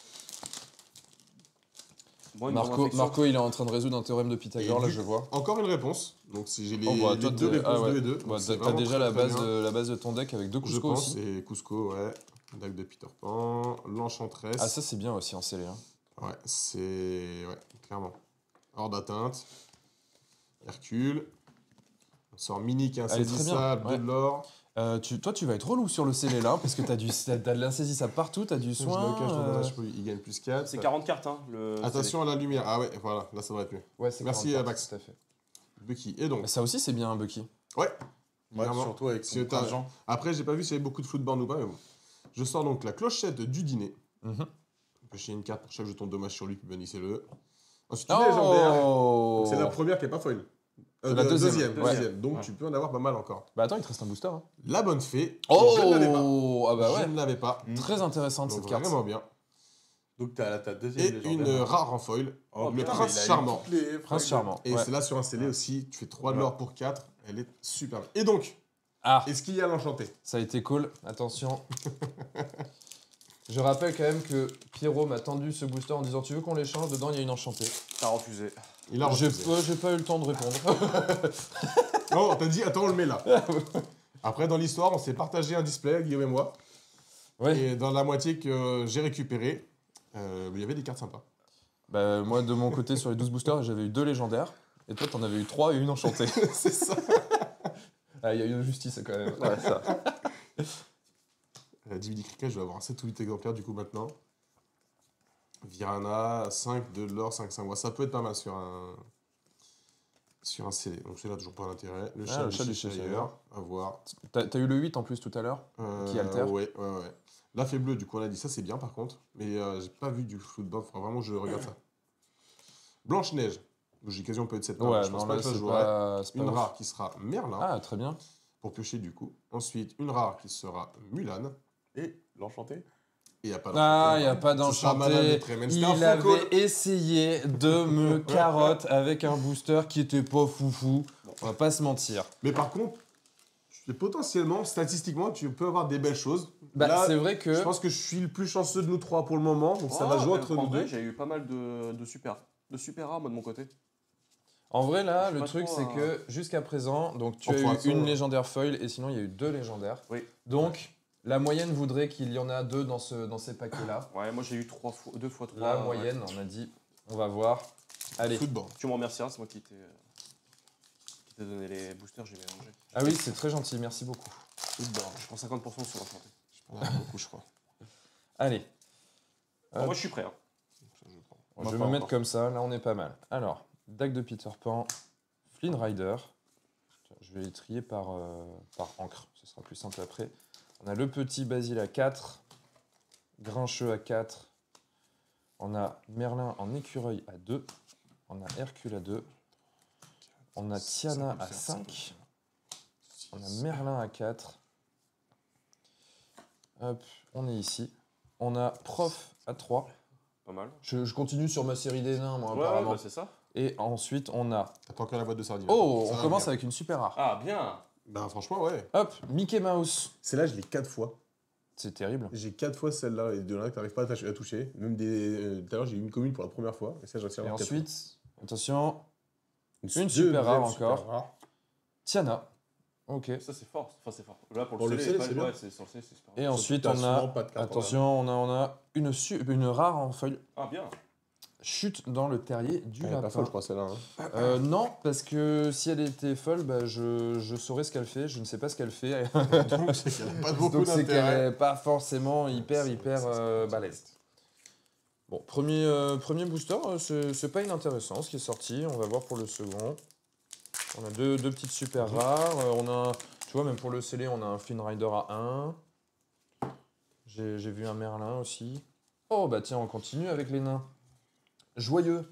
Speaker 1: Moi, une grande réflexion.
Speaker 2: Marco, il est en train de résoudre un théorème de Pythagore,
Speaker 4: Et
Speaker 2: là
Speaker 4: vu-
Speaker 2: je vois.
Speaker 4: Encore une réponse. Donc si j'ai les,
Speaker 2: Oh, bah,
Speaker 4: les
Speaker 2: toi,
Speaker 4: deux
Speaker 2: t'es-
Speaker 4: réponses
Speaker 2: ah ouais.
Speaker 4: 2 et 2.
Speaker 2: Bah, t'as déjà la base de ton deck avec 2
Speaker 4: Je
Speaker 2: Cusco
Speaker 4: pense,
Speaker 2: aussi.
Speaker 4: c'est Cusco, ouais. Deck de Peter Pan, l'Enchantress.
Speaker 2: Ah ça c'est bien aussi en scellé. Hein.
Speaker 4: Ouais, c'est... Ouais, clairement. Hors d'atteinte. Hercule. On sort mini qui est
Speaker 2: Elle est très bien,
Speaker 4: insaisissable,
Speaker 2: ouais.
Speaker 4: de l'or.
Speaker 2: Toi tu vas être relou sur le scellé là, parce que t'as de l'insaisissable partout, t'as du
Speaker 4: Je
Speaker 2: soin.
Speaker 4: il gagne plus 4.
Speaker 1: C'est 40 cartes, hein.
Speaker 4: Attention à la lumière. Ah ouais, voilà, là ça devrait être mieux.
Speaker 2: Ouais, c'est
Speaker 4: Merci,
Speaker 2: 40,
Speaker 4: Max.
Speaker 2: tout à fait.
Speaker 4: Bucky. Et donc,
Speaker 2: Mais ça aussi c'est bien un Bucky.
Speaker 4: ouais.
Speaker 3: Ouais,
Speaker 4: Vraiment.
Speaker 3: surtout avec
Speaker 4: Si
Speaker 3: son
Speaker 4: t'as-
Speaker 3: prince Jean.
Speaker 4: Après, j'ai pas vu s'il y avait beaucoup de floodboard ou pas, mais bon. Je sors donc la clochette du dîner.
Speaker 2: Mhm.
Speaker 4: On peut chier une carte pour chaque jeton de dommage sur lui, puis bannissez-le. Ensuite, une légendaire.
Speaker 2: Oh
Speaker 4: C'est la première qui est pas foil.
Speaker 2: La deuxième, ouais.
Speaker 4: deuxième. Donc
Speaker 1: Ouais.
Speaker 4: tu peux en avoir pas mal encore.
Speaker 2: Bah attends, il te reste un booster. Hein.
Speaker 4: La bonne fée.
Speaker 2: Oh
Speaker 4: je ne l'avais pas.
Speaker 2: Ah bah ouais.
Speaker 4: Je ne l'avais pas.
Speaker 2: Très intéressante
Speaker 4: Donc
Speaker 2: cette carte.
Speaker 4: vraiment bien.
Speaker 3: Donc t'as ta deuxième
Speaker 4: Et
Speaker 3: légendaire.
Speaker 4: une rare en foil.
Speaker 3: Oh,
Speaker 4: le
Speaker 3: putain,
Speaker 4: prince
Speaker 3: mais il a eu
Speaker 4: charmant.
Speaker 3: toutes les
Speaker 2: Prince
Speaker 3: foils.
Speaker 2: charmant.
Speaker 4: Et
Speaker 2: Ouais.
Speaker 4: c'est là sur un scellé aussi. Tu fais 3 de l'or pour 4. Elle est super bien. Et donc,
Speaker 2: Ah,
Speaker 4: est-ce qu'il y a l'enchanté?
Speaker 2: ça a été cool. Attention. Je rappelle quand même que Pierrot m'a tendu ce booster en disant tu veux qu'on l'échange, dedans il y a une enchantée.
Speaker 1: T'as refusé.
Speaker 4: Il a refusé.
Speaker 2: J'ai pas eu le temps de répondre.
Speaker 4: Non, t'as dit, attends, on le met là. Après, dans l'histoire, on s'est partagé un display, Guillaume et moi.
Speaker 2: Ouais.
Speaker 4: Et dans la moitié que j'ai récupéré, il y avait des cartes sympas.
Speaker 2: Bah, moi de mon côté sur les 12 boosters j'avais eu 2 légendaires. Et toi t'en avais eu 3 et une enchantée.
Speaker 4: C'est ça.
Speaker 2: Ah, il y a une justice quand même.
Speaker 1: Ouais, ça.
Speaker 4: DVD Cricket, je vais avoir un 7 ou 8 exemplaires du coup maintenant. Virana, 5 de l'or, 5-5. Ouais, ça peut être pas mal sur un CD. Donc celui-là, toujours pas d'intérêt. Le chat
Speaker 2: du
Speaker 4: du
Speaker 2: Cheshire.
Speaker 4: Cheshire, à voir.
Speaker 2: T'as eu le 8 en plus tout à l'heure qui altère.
Speaker 4: Ouais. La fée bleue, du coup, on a dit ça, c'est bien par contre. Mais j'ai pas vu du football, faudra vraiment que je regarde ça. Blanche-Neige. J'ai quasiment pas eu de cette carte.
Speaker 2: Ouais,
Speaker 4: je pense
Speaker 2: non,
Speaker 4: pas
Speaker 2: là
Speaker 4: que je la
Speaker 2: c'est
Speaker 4: jouerai.
Speaker 2: pas
Speaker 4: Une
Speaker 2: ouf.
Speaker 4: rare qui sera Merlin,
Speaker 2: Ah, très bien.
Speaker 4: pour piocher du coup. Ensuite, une rare qui sera Mulan.
Speaker 1: Et l'enchanté.
Speaker 4: Et il n'y a pas
Speaker 2: Ah, il n'y a
Speaker 4: d'enchanté.
Speaker 2: pas
Speaker 4: Ce sera Madame
Speaker 2: d'enchanté.
Speaker 4: de Tremen.
Speaker 2: Il
Speaker 4: C'était un faux
Speaker 2: avait
Speaker 4: call.
Speaker 2: essayé de me carotte avec un booster qui était pas foufou. On va pas se mentir.
Speaker 4: Mais par contre, potentiellement, statistiquement, tu peux avoir des belles choses.
Speaker 2: Bah,
Speaker 4: Là,
Speaker 2: c'est vrai que.
Speaker 4: je pense que je suis le plus chanceux de nous trois pour le moment, donc ça va jouer entre nous deux.
Speaker 1: J'ai eu pas mal de super rares, moi, de mon côté.
Speaker 2: En vrai, là,
Speaker 1: Je sais
Speaker 2: le
Speaker 1: pas
Speaker 2: truc,
Speaker 1: trop,
Speaker 2: c'est que jusqu'à présent, donc tu
Speaker 4: En
Speaker 2: as eu
Speaker 4: poisson,
Speaker 2: une
Speaker 4: ouais.
Speaker 2: légendaire foil et sinon il y a eu 2 légendaires.
Speaker 1: Oui.
Speaker 2: Donc, la moyenne voudrait qu'il y en a 2 dans ces paquets-là.
Speaker 1: Ouais, moi, j'ai eu 2 fois 3.
Speaker 2: La moyenne, on a dit, on va voir. Allez.
Speaker 4: Football.
Speaker 1: Tu m'en remercieras, c'est moi qui t'ai donné les boosters, j'ai mélangé.
Speaker 2: Ah oui, c'est très gentil, merci beaucoup.
Speaker 1: Football. Je prends 50% sur l'enchanté.
Speaker 4: On a beaucoup, je crois.
Speaker 2: Allez.
Speaker 1: Moi, je suis prêt. Hein.
Speaker 4: Ça, je prends.
Speaker 2: Je vais me mettre comme ça, là on est pas mal. Alors, Dague de Peter Pan, Flynn Rider. Je vais les trier par encre, ce sera plus simple après. On a le petit Basile à 4, Grincheux à 4. On a Merlin en écureuil à 2. On a Hercule à 2. On a Tiana à 5. On a Merlin à 4. Hop, on est ici. On a Prof à 3.
Speaker 1: Pas mal.
Speaker 2: Je continue sur ma série des nains, moi,
Speaker 1: Ouais,
Speaker 2: apparemment.
Speaker 1: bah, c'est ça.
Speaker 2: Et ensuite, on a...
Speaker 4: T'attends encore la boîte de sardines.
Speaker 2: Oh,
Speaker 4: Ça
Speaker 2: on
Speaker 4: va
Speaker 2: commence
Speaker 4: bien.
Speaker 2: avec une super rare.
Speaker 1: Ah, bien.
Speaker 4: Ben franchement, ouais.
Speaker 2: Hop, Mickey Mouse.
Speaker 4: Celle-là, je l'ai 4 fois.
Speaker 2: C'est terrible.
Speaker 4: J'ai 4 fois celle-là, et de là que t'arrives pas à toucher. Même tout à l'heure, j'ai eu une commune pour la première fois, et ça, j'en tire
Speaker 2: Et
Speaker 4: quatre
Speaker 2: ensuite, attention,
Speaker 4: fois.
Speaker 2: une
Speaker 4: Deuxième
Speaker 2: super rare
Speaker 4: super
Speaker 2: encore.
Speaker 4: rare.
Speaker 2: Tiana. Ok.
Speaker 1: Ça, c'est fort. Enfin, c'est fort. Là, pour
Speaker 4: Pour
Speaker 1: le
Speaker 4: le
Speaker 1: scellé,
Speaker 4: scellé, c'est bien.
Speaker 1: ouais, c'est sur le scellé, c'est super.
Speaker 2: Et ensuite,
Speaker 4: t'as
Speaker 2: on
Speaker 4: souvent
Speaker 2: a...
Speaker 4: pas de carte,
Speaker 2: Attention, on a une rare en feuille.
Speaker 1: Ah, bien.
Speaker 2: Chute dans le terrier du
Speaker 4: Elle est pas
Speaker 2: lapin.
Speaker 4: folle, je crois, celle-là.
Speaker 2: Non, parce que si elle était folle, bah, je saurais ce qu'elle fait. Je ne sais pas ce qu'elle fait.
Speaker 4: Donc, c'est qu'elle a pas beaucoup
Speaker 2: Donc c'est qu'elle
Speaker 4: d'intérêt.
Speaker 2: n'est pas forcément hyper
Speaker 4: c'est
Speaker 2: balèze. Bon, premier booster, c'est pas inintéressant ce qui est sorti. On va voir pour le second. On a deux petites super rares. On a, tu vois, même pour le scellé, on a un Flynn Rider à 1. J'ai vu un Merlin aussi. Oh, bah tiens, on continue avec les nains. Joyeux.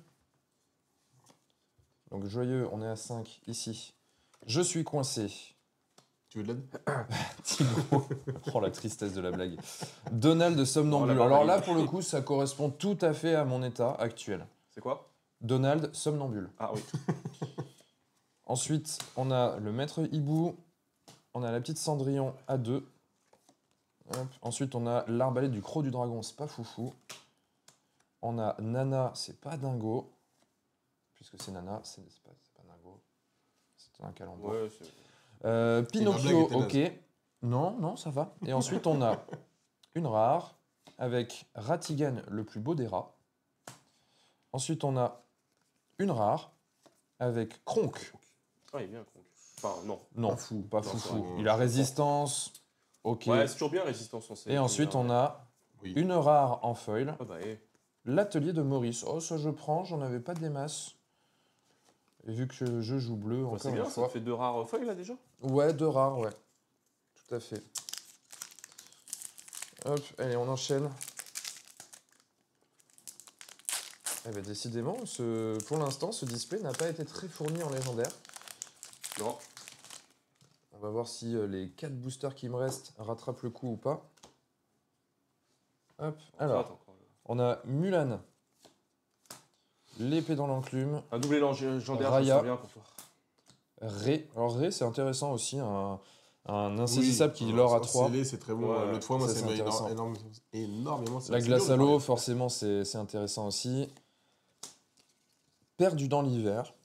Speaker 2: Donc joyeux, on est à 5 ici. Je suis coincé.
Speaker 4: Tu veux de l'aide?
Speaker 2: Thibaut. Oh la tristesse de la blague. Donald somnambule.
Speaker 1: Oh, la
Speaker 2: Alors là,
Speaker 1: barbarie.
Speaker 2: pour le coup, ça correspond tout à fait à mon état actuel.
Speaker 1: C'est quoi?
Speaker 2: Donald somnambule.
Speaker 1: Ah, oui.
Speaker 2: Ensuite, on a le maître hibou. On a la petite Cendrillon à 2. Hop. Ensuite, on a l'arbalète du croc du dragon, c'est pas foufou. On a Nana, c'est pas dingo. Puisque c'est Nana, c'est pas dingo. C'est un calembour.
Speaker 1: Ouais, c'est...
Speaker 2: Pinocchio,
Speaker 4: blague était
Speaker 2: ok. Non, ça va. Et ensuite, on a une rare avec Ratigan, le plus beau des rats. Ensuite, on a une rare avec Kronk.
Speaker 1: Ah, il est bien, Kronk. Enfin, non.
Speaker 2: Non,
Speaker 4: Pas fou.
Speaker 2: pas
Speaker 4: Non,
Speaker 2: foufou.
Speaker 4: c'est
Speaker 2: Il a résistance, ok.
Speaker 1: Ouais, c'est toujours bien, résistance en scellé.
Speaker 2: Et ensuite, on a
Speaker 4: Oui.
Speaker 2: une rare en foil.
Speaker 1: Ah, bah,
Speaker 2: L'atelier de Maurice. Oh, ça je prends, j'en avais pas des masses. Et vu que je joue bleu,
Speaker 1: bah,
Speaker 2: encore
Speaker 1: c'est
Speaker 2: une
Speaker 1: bien, ça
Speaker 2: fois.
Speaker 1: te fait 2 rares feuilles, là, déjà?
Speaker 2: Ouais, 2 rares, ouais. Tout à fait. Hop, allez, on enchaîne. Eh ben, décidément, pour l'instant, ce display n'a pas été très fourni en légendaire.
Speaker 1: Non.
Speaker 2: On va voir si les 4 boosters qui me restent rattrapent le coup ou pas. Hop, alors,
Speaker 1: Attends,
Speaker 2: on a Mulan. L'épée dans l'enclume.
Speaker 1: un double légendaire,
Speaker 2: Raya.
Speaker 1: ça sent bien pour toi.
Speaker 2: Ré. Alors Ré, c'est intéressant aussi. Un insaisissable qui lore à 3.
Speaker 4: Scellé, c'est très bon.
Speaker 1: Ouais,
Speaker 4: L'autre fois, moi,
Speaker 2: ça,
Speaker 4: ça
Speaker 2: c'est
Speaker 4: m'a
Speaker 2: intéressant.
Speaker 4: énormément.
Speaker 2: La glace à l'eau, forcément, c'est intéressant aussi. Perdu dans l'hiver.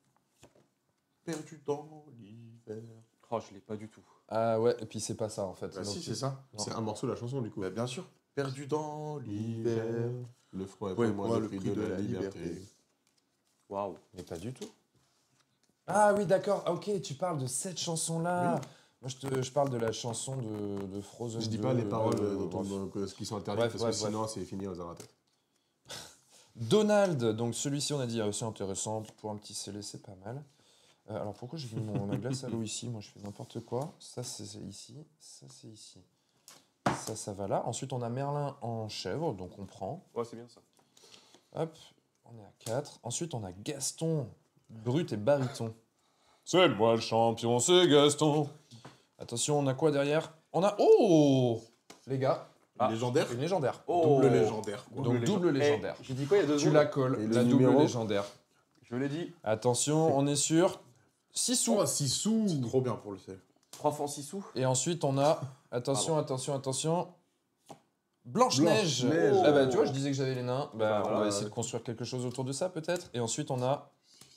Speaker 3: Perdu dans l'hiver.
Speaker 1: Oh, je l'ai pas du tout.
Speaker 2: Ah ouais, et puis c'est pas ça en fait.
Speaker 3: Bah
Speaker 2: Donc,
Speaker 3: si, c'est ça.
Speaker 4: C'est un morceau de la chanson, du coup.
Speaker 3: Bah bien sûr. Perdu dans l'hiver.
Speaker 4: Le front est
Speaker 3: Ouais,
Speaker 4: pour moi le prix de la liberté.
Speaker 1: Waouh.
Speaker 2: Mais pas du tout. Ah oui, d'accord. Ah, ok, tu parles de cette chanson-là. Moi, je parle de la chanson de Frozen.
Speaker 4: Je dis
Speaker 2: 2,
Speaker 4: pas les paroles
Speaker 2: bref.
Speaker 4: qui sont interdites
Speaker 2: Bref,
Speaker 4: parce que
Speaker 2: bref,
Speaker 4: sinon c'est fini aux la tête.
Speaker 2: Donald, donc celui-ci, on a dit aussi intéressant. Pour un petit scellé, c'est pas mal. Alors pourquoi j'ai mis ma glace à l'eau ici? Moi, je fais n'importe quoi. Ça, c'est ici. Ça, c'est ici. Ça va là. Ensuite, on a Merlin en chèvre, donc on prend.
Speaker 1: Ouais, c'est bien ça.
Speaker 2: Hop, on est à 4. Ensuite, on a Gaston, brut et baryton. C'est moi le champion, c'est Gaston. Attention, on a quoi derrière? On a... Oh les gars,
Speaker 3: Légendaire.
Speaker 2: une légendaire.
Speaker 1: Oh.
Speaker 3: Double légendaire. Quoi.
Speaker 2: Donc double légendaire.
Speaker 1: J'ai dit quoi il y a 2
Speaker 2: Tu
Speaker 1: secondes
Speaker 2: la colles,
Speaker 4: Et le
Speaker 2: la double
Speaker 4: numéro
Speaker 2: légendaire.
Speaker 1: Je l'ai dit.
Speaker 2: Attention, on est sur 6 sous.
Speaker 3: Oh, 6 sous. C'est trop bien pour le sel.
Speaker 1: 3 francs 6 sous.
Speaker 2: Et ensuite, on a... Attention, attention. Blanche-Neige.
Speaker 3: Blanche-Neige.
Speaker 2: Ah bah tu vois, je disais que j'avais les nains. Bah,
Speaker 1: Voilà.
Speaker 2: on va essayer de construire quelque chose autour de ça peut-être. Et ensuite, on a...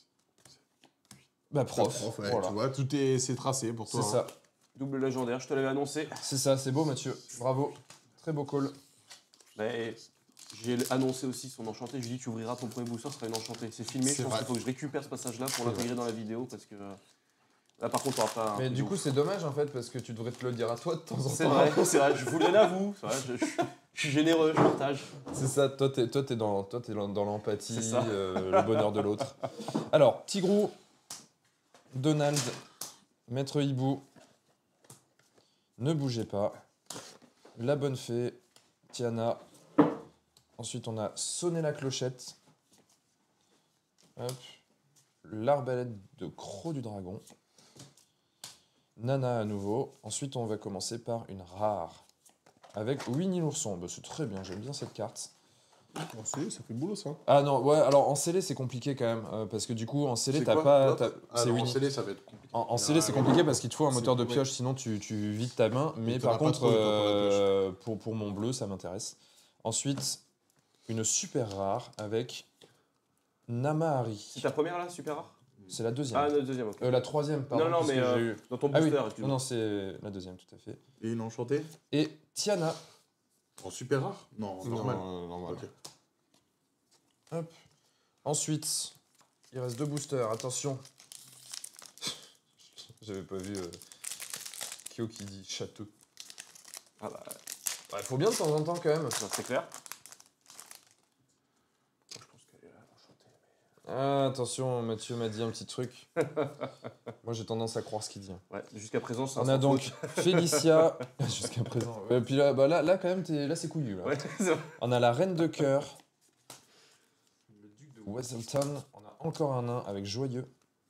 Speaker 2: Bah prof.
Speaker 3: Ouais,
Speaker 2: Voilà.
Speaker 4: Tu vois, c'est tracé pour toi.
Speaker 2: C'est ça.
Speaker 1: Double légendaire, je te l'avais annoncé.
Speaker 2: C'est ça, c'est beau Mathieu. Bravo. Très beau call.
Speaker 1: Mais j'ai annoncé aussi son enchanté. Je lui ai dit tu ouvriras ton premier booster, ce sera une enchantée. C'est filmé,
Speaker 4: C'est
Speaker 1: je pense
Speaker 4: vrai.
Speaker 1: qu'il faut que je récupère ce passage-là pour
Speaker 2: C'est
Speaker 1: l'intégrer dans la vidéo parce que là par contre on va pas.
Speaker 2: Mais du coup, c'est dommage en fait parce que tu devrais te le dire à toi de temps en temps.
Speaker 1: c'est vrai, je vous le donne à vous. C'est vrai, je suis généreux, je partage.
Speaker 2: C'est ça, toi t'es dans l'empathie,
Speaker 1: C'est ça.
Speaker 2: le bonheur de l'autre. Alors, Tigrou, Donald, Maître Hibou, ne bougez pas. La bonne fée, Tiana. Ensuite, on a sonné la clochette. Hop. L'arbalète de Croc du Dragon. Nana à nouveau. Ensuite, on va commencer par une rare. Avec Winnie l'ourson. Bah, c'est très bien, j'aime bien cette carte.
Speaker 4: On sait, ça fait le boulot ça.
Speaker 2: Ah non, ouais, alors en scellé, c'est compliqué quand même. Parce que du coup, en scellé,
Speaker 3: C'est
Speaker 2: t'as
Speaker 3: quoi,
Speaker 2: pas.
Speaker 3: l'autre
Speaker 2: C'est
Speaker 3: en
Speaker 2: Winnie.
Speaker 3: scellé, ça va être compliqué.
Speaker 2: En scellé, c'est compliqué parce qu'il te faut un moteur de pioche, sinon tu vides ta main. Mais
Speaker 4: t'en
Speaker 2: par
Speaker 4: as pas
Speaker 2: contre,
Speaker 4: trop de temps pour la
Speaker 2: pour mon bleu, ça m'intéresse. Ensuite, une super rare avec Namahari.
Speaker 1: C'est ta première là, super rare.
Speaker 2: C'est la deuxième.
Speaker 1: Ah, la deuxième, ok.
Speaker 2: La troisième, pardon.
Speaker 1: non,
Speaker 2: puisque
Speaker 1: mais
Speaker 2: j'ai eu...
Speaker 1: dans ton
Speaker 2: Ah oui,
Speaker 1: booster,
Speaker 2: non,
Speaker 1: excuse-moi.
Speaker 2: non, c'est la deuxième, tout à fait.
Speaker 3: Et une enchantée.
Speaker 2: Et Tiana.
Speaker 3: En super rare. Non, normal.
Speaker 4: Normal.
Speaker 3: Ok.
Speaker 2: Hop. Ensuite, il reste 2 boosters, attention. J'avais pas vu Kyo qui dit château.
Speaker 1: Ah bah,
Speaker 2: Il faut bien de temps en temps quand même.
Speaker 1: non, c'est clair. Je pense qu'elle est enchantée.
Speaker 2: Ah, attention, Mathieu m'a dit un petit truc. Moi j'ai tendance à croire ce qu'il dit.
Speaker 1: Ouais, jusqu'à présent, c'est
Speaker 2: On
Speaker 1: un
Speaker 2: a
Speaker 1: sans
Speaker 2: donc
Speaker 1: faute.
Speaker 2: Félicia. Jusqu'à présent. Et puis là, là quand même, là c'est couillu. Là.
Speaker 1: Ouais, c'est vrai.
Speaker 2: On a la reine de cœur. Le duc de Weselton. On a encore un nain avec joyeux.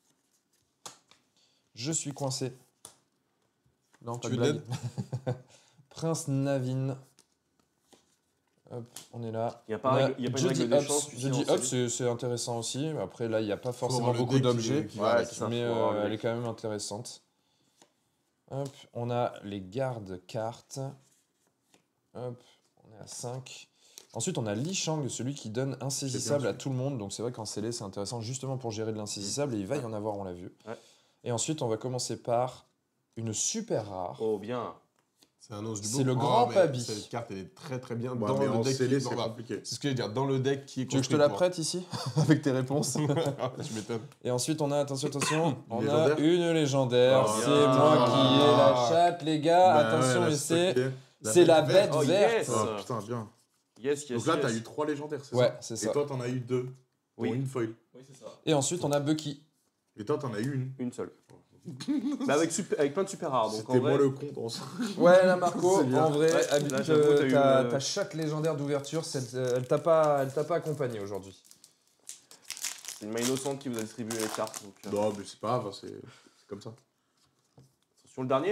Speaker 2: Je suis coincé. Non, pas
Speaker 4: Tu
Speaker 2: de
Speaker 4: es
Speaker 2: blague. Prince Navin. Hop, on est là.
Speaker 1: Il y a pas
Speaker 2: On a
Speaker 1: règle- il y a pas une
Speaker 2: Jody
Speaker 1: règle de
Speaker 2: Hobbs.
Speaker 1: chance, tu sais,
Speaker 2: Jody
Speaker 1: en
Speaker 2: Hobbs, c'est intéressant aussi. Après, là, il n'y a pas forcément
Speaker 4: avoir le
Speaker 2: beaucoup
Speaker 4: deck
Speaker 2: d'objets.
Speaker 4: qui va avec.
Speaker 1: c'est ça,
Speaker 2: Mais
Speaker 1: faut avoir le
Speaker 2: elle
Speaker 1: deck.
Speaker 2: est quand même intéressante. Hop, on a les gardes-cartes. Hop, on est à 5. Ensuite, on a Li Shang, celui qui donne insaisissable à tout le monde. Donc, c'est vrai qu'en scellé, c'est intéressant justement pour gérer de l'insaisissable. Et il va y en avoir, on l'a vu.
Speaker 1: Ouais.
Speaker 2: Et ensuite, on va commencer par une super rare.
Speaker 1: Oh, bien.
Speaker 4: C'est un os du
Speaker 2: C'est
Speaker 4: beau.
Speaker 2: le grand
Speaker 4: mais
Speaker 2: Pabi.
Speaker 4: Cette carte, elle est très très bien
Speaker 3: Ouais,
Speaker 4: dans
Speaker 3: mais
Speaker 4: le
Speaker 3: en
Speaker 4: deck.
Speaker 3: scellé,
Speaker 4: qui-
Speaker 3: c'est
Speaker 4: bah,
Speaker 3: compliqué.
Speaker 4: C'est ce que je veux dire, dans le deck qui est
Speaker 2: Tu veux que je te
Speaker 4: construit
Speaker 2: la
Speaker 4: pour-
Speaker 2: prête ici avec tes réponses?
Speaker 4: Je m'étonne.
Speaker 2: Et ensuite, on a, attention, on a
Speaker 3: Légendaire.
Speaker 2: une légendaire.
Speaker 3: Oh,
Speaker 2: C'est
Speaker 3: bien.
Speaker 2: moi qui ai la chatte, les gars.
Speaker 3: Bah
Speaker 2: Attention,
Speaker 3: ouais,
Speaker 2: et
Speaker 3: la
Speaker 2: c'est
Speaker 3: stockée.
Speaker 2: c'est la
Speaker 3: verte.
Speaker 2: bête
Speaker 1: Oh,
Speaker 2: verte.
Speaker 1: yes.
Speaker 3: Oh putain, bien.
Speaker 1: Yes, yes,
Speaker 3: Donc là,
Speaker 1: yes.
Speaker 3: t'as eu 3 légendaires, c'est
Speaker 2: Ouais,
Speaker 3: ça
Speaker 2: c'est
Speaker 3: Et
Speaker 2: ça.
Speaker 3: toi, t'en as eu 2.
Speaker 1: Oui.
Speaker 3: Pour une foil.
Speaker 1: Oui, c'est ça.
Speaker 2: Et ensuite, on a Bucky.
Speaker 3: Et toi, t'en as eu une.
Speaker 1: Une seule. Mais avec plein de super rares. Donc en
Speaker 3: C'était moi
Speaker 1: vrai,
Speaker 3: le con dans ça.
Speaker 2: Ouais, là, Marco,
Speaker 3: C'est bien.
Speaker 2: en vrai,
Speaker 1: Ouais,
Speaker 2: habite,
Speaker 1: là, j'avoue, t'as eu
Speaker 2: ta chatte légendaire d'ouverture, elle t'a pas accompagné aujourd'hui.
Speaker 1: c'est une main innocente qui vous a distribué les cartes. Donc,
Speaker 3: Non, mais c'est pas grave, c'est comme ça.
Speaker 1: attention, le dernier.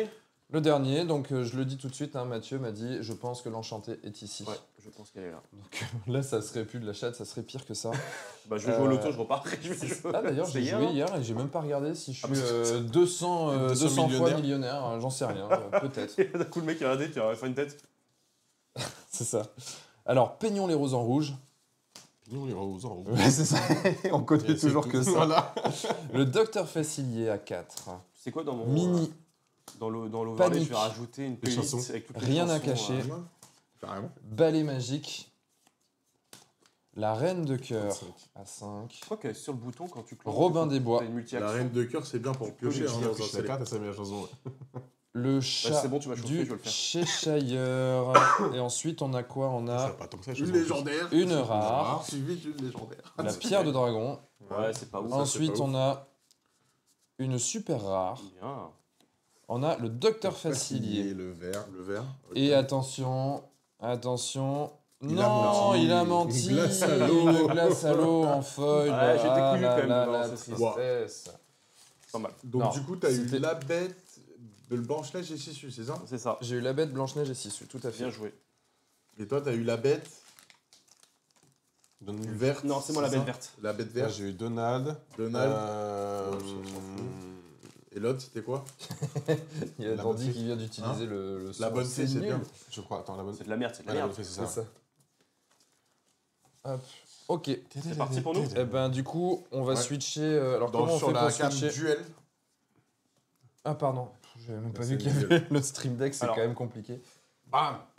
Speaker 2: Le dernier, donc je le dis tout de suite, hein, Mathieu m'a dit je pense que l'enchantée est ici.
Speaker 1: Ouais, je pense qu'elle est là.
Speaker 2: Donc là, ça serait plus de la chatte, ça serait pire que ça.
Speaker 1: Bah, je vais jouer au loto, je repars. Je vais jouer.
Speaker 2: Ah d'ailleurs, j'ai
Speaker 1: C'était
Speaker 2: joué
Speaker 1: hier,
Speaker 2: hier et j'ai même pas regardé si je
Speaker 4: Ah,
Speaker 2: suis
Speaker 4: parce que
Speaker 2: 200
Speaker 4: 200
Speaker 2: fois
Speaker 4: millionnaire.
Speaker 2: millionnaire, j'en sais rien, peut-être.
Speaker 1: Et d'un coup, le mec a regardé, tu as fait une tête.
Speaker 2: C'est ça. Alors, peignons les roses en rouge.
Speaker 4: Pignon les roses en rouge.
Speaker 2: Ouais, c'est ça. On connaît
Speaker 4: Et c'est
Speaker 2: toujours
Speaker 4: tout.
Speaker 2: que ça.
Speaker 4: Voilà.
Speaker 2: Le docteur Facilier à 4.
Speaker 1: C'est quoi dans mon.
Speaker 2: Mini,
Speaker 1: Dans l'overlay,
Speaker 2: Panique.
Speaker 1: je vais rajouter une
Speaker 4: Les
Speaker 1: playlist
Speaker 4: chansons.
Speaker 1: avec toutes les
Speaker 2: Rien à
Speaker 1: chansons,
Speaker 2: cacher.
Speaker 3: Carrément.
Speaker 2: balai magique. La reine de cœur
Speaker 4: 25.
Speaker 2: à 5.
Speaker 1: Je crois que sur le bouton, quand tu clenches,
Speaker 2: Robin des Bois.
Speaker 1: t'as une multi-action.
Speaker 3: La reine de cœur, c'est bien pour piocher
Speaker 1: peux
Speaker 3: hein,
Speaker 1: le
Speaker 3: dans un
Speaker 4: Je suis la
Speaker 3: select.
Speaker 4: carte, ça met la chanson.
Speaker 2: Le chat
Speaker 1: c'est bon, tu m'as chauffé,
Speaker 2: du
Speaker 1: je vais le faire.
Speaker 2: Cheshire. Et ensuite, on a quoi? On
Speaker 4: Ça
Speaker 2: a
Speaker 4: va pas tant que ça, je
Speaker 3: Une
Speaker 4: pense.
Speaker 3: légendaire.
Speaker 2: une rare.
Speaker 3: Suivi d'une légendaire.
Speaker 2: La pierre de dragon.
Speaker 1: Ouais, c'est pas ouf.
Speaker 2: Ensuite,
Speaker 3: pas
Speaker 2: on a une super rare.
Speaker 1: Bien.
Speaker 2: On a le docteur Facilier.
Speaker 3: Le vert. Le vert. ok.
Speaker 2: Et attention, attention.
Speaker 3: Il a
Speaker 2: Non,
Speaker 3: menti.
Speaker 2: il a menti.
Speaker 3: Une glace à l'eau.
Speaker 2: Une glace à l'eau en feuille.
Speaker 1: Ouais, j'étais
Speaker 2: Ah
Speaker 1: couillu
Speaker 2: là
Speaker 1: quand même
Speaker 2: là,
Speaker 1: devant,
Speaker 2: la
Speaker 1: c'est ça.
Speaker 2: tristesse.
Speaker 1: C'est pas mal.
Speaker 3: Donc
Speaker 2: Non,
Speaker 3: du coup, t'as eu
Speaker 2: c'était-
Speaker 3: la bête de Blanche-Neige et Sissu, c'est ça?
Speaker 1: C'est ça.
Speaker 2: J'ai eu la bête Blanche-Neige et Sissu, tout à fait.
Speaker 1: Bien joué.
Speaker 3: Et toi, t'as eu la bête
Speaker 4: Donne-
Speaker 3: verte.
Speaker 1: Non, c'est moi la bête
Speaker 3: ça
Speaker 1: verte.
Speaker 3: La bête
Speaker 4: Là,
Speaker 3: verte.
Speaker 4: j'ai eu Donald.
Speaker 3: Donald.
Speaker 4: Euh,
Speaker 3: Ouais, ça s'en fout. Et l'autre, c'était quoi?
Speaker 2: Il y a
Speaker 4: La
Speaker 2: Dandy
Speaker 4: bonne
Speaker 2: qui vient d'utiliser le son.
Speaker 3: La bonne fée, c'est
Speaker 2: nul.
Speaker 3: bien.
Speaker 4: Je crois. Attends, la bonne.
Speaker 1: C'est de la merde, c'est de la
Speaker 4: Ouais, la
Speaker 1: merde.
Speaker 4: bonne fée, c'est
Speaker 2: C'est
Speaker 4: ça.
Speaker 2: ça. Hop. Ok.
Speaker 1: C'est parti pour nous.
Speaker 2: Eh ben du coup, on va
Speaker 3: Ouais.
Speaker 2: switcher. Alors
Speaker 3: Dans,
Speaker 2: comment on
Speaker 3: sur
Speaker 2: fait
Speaker 3: la
Speaker 2: pour
Speaker 3: cam
Speaker 2: switcher?
Speaker 3: duel.
Speaker 2: Ah pardon. J'avais même pas
Speaker 3: Ouais,
Speaker 2: vu
Speaker 3: c'est
Speaker 2: qu'il y avait le stream deck, c'est
Speaker 1: Alors.
Speaker 2: quand même compliqué.
Speaker 3: Bam.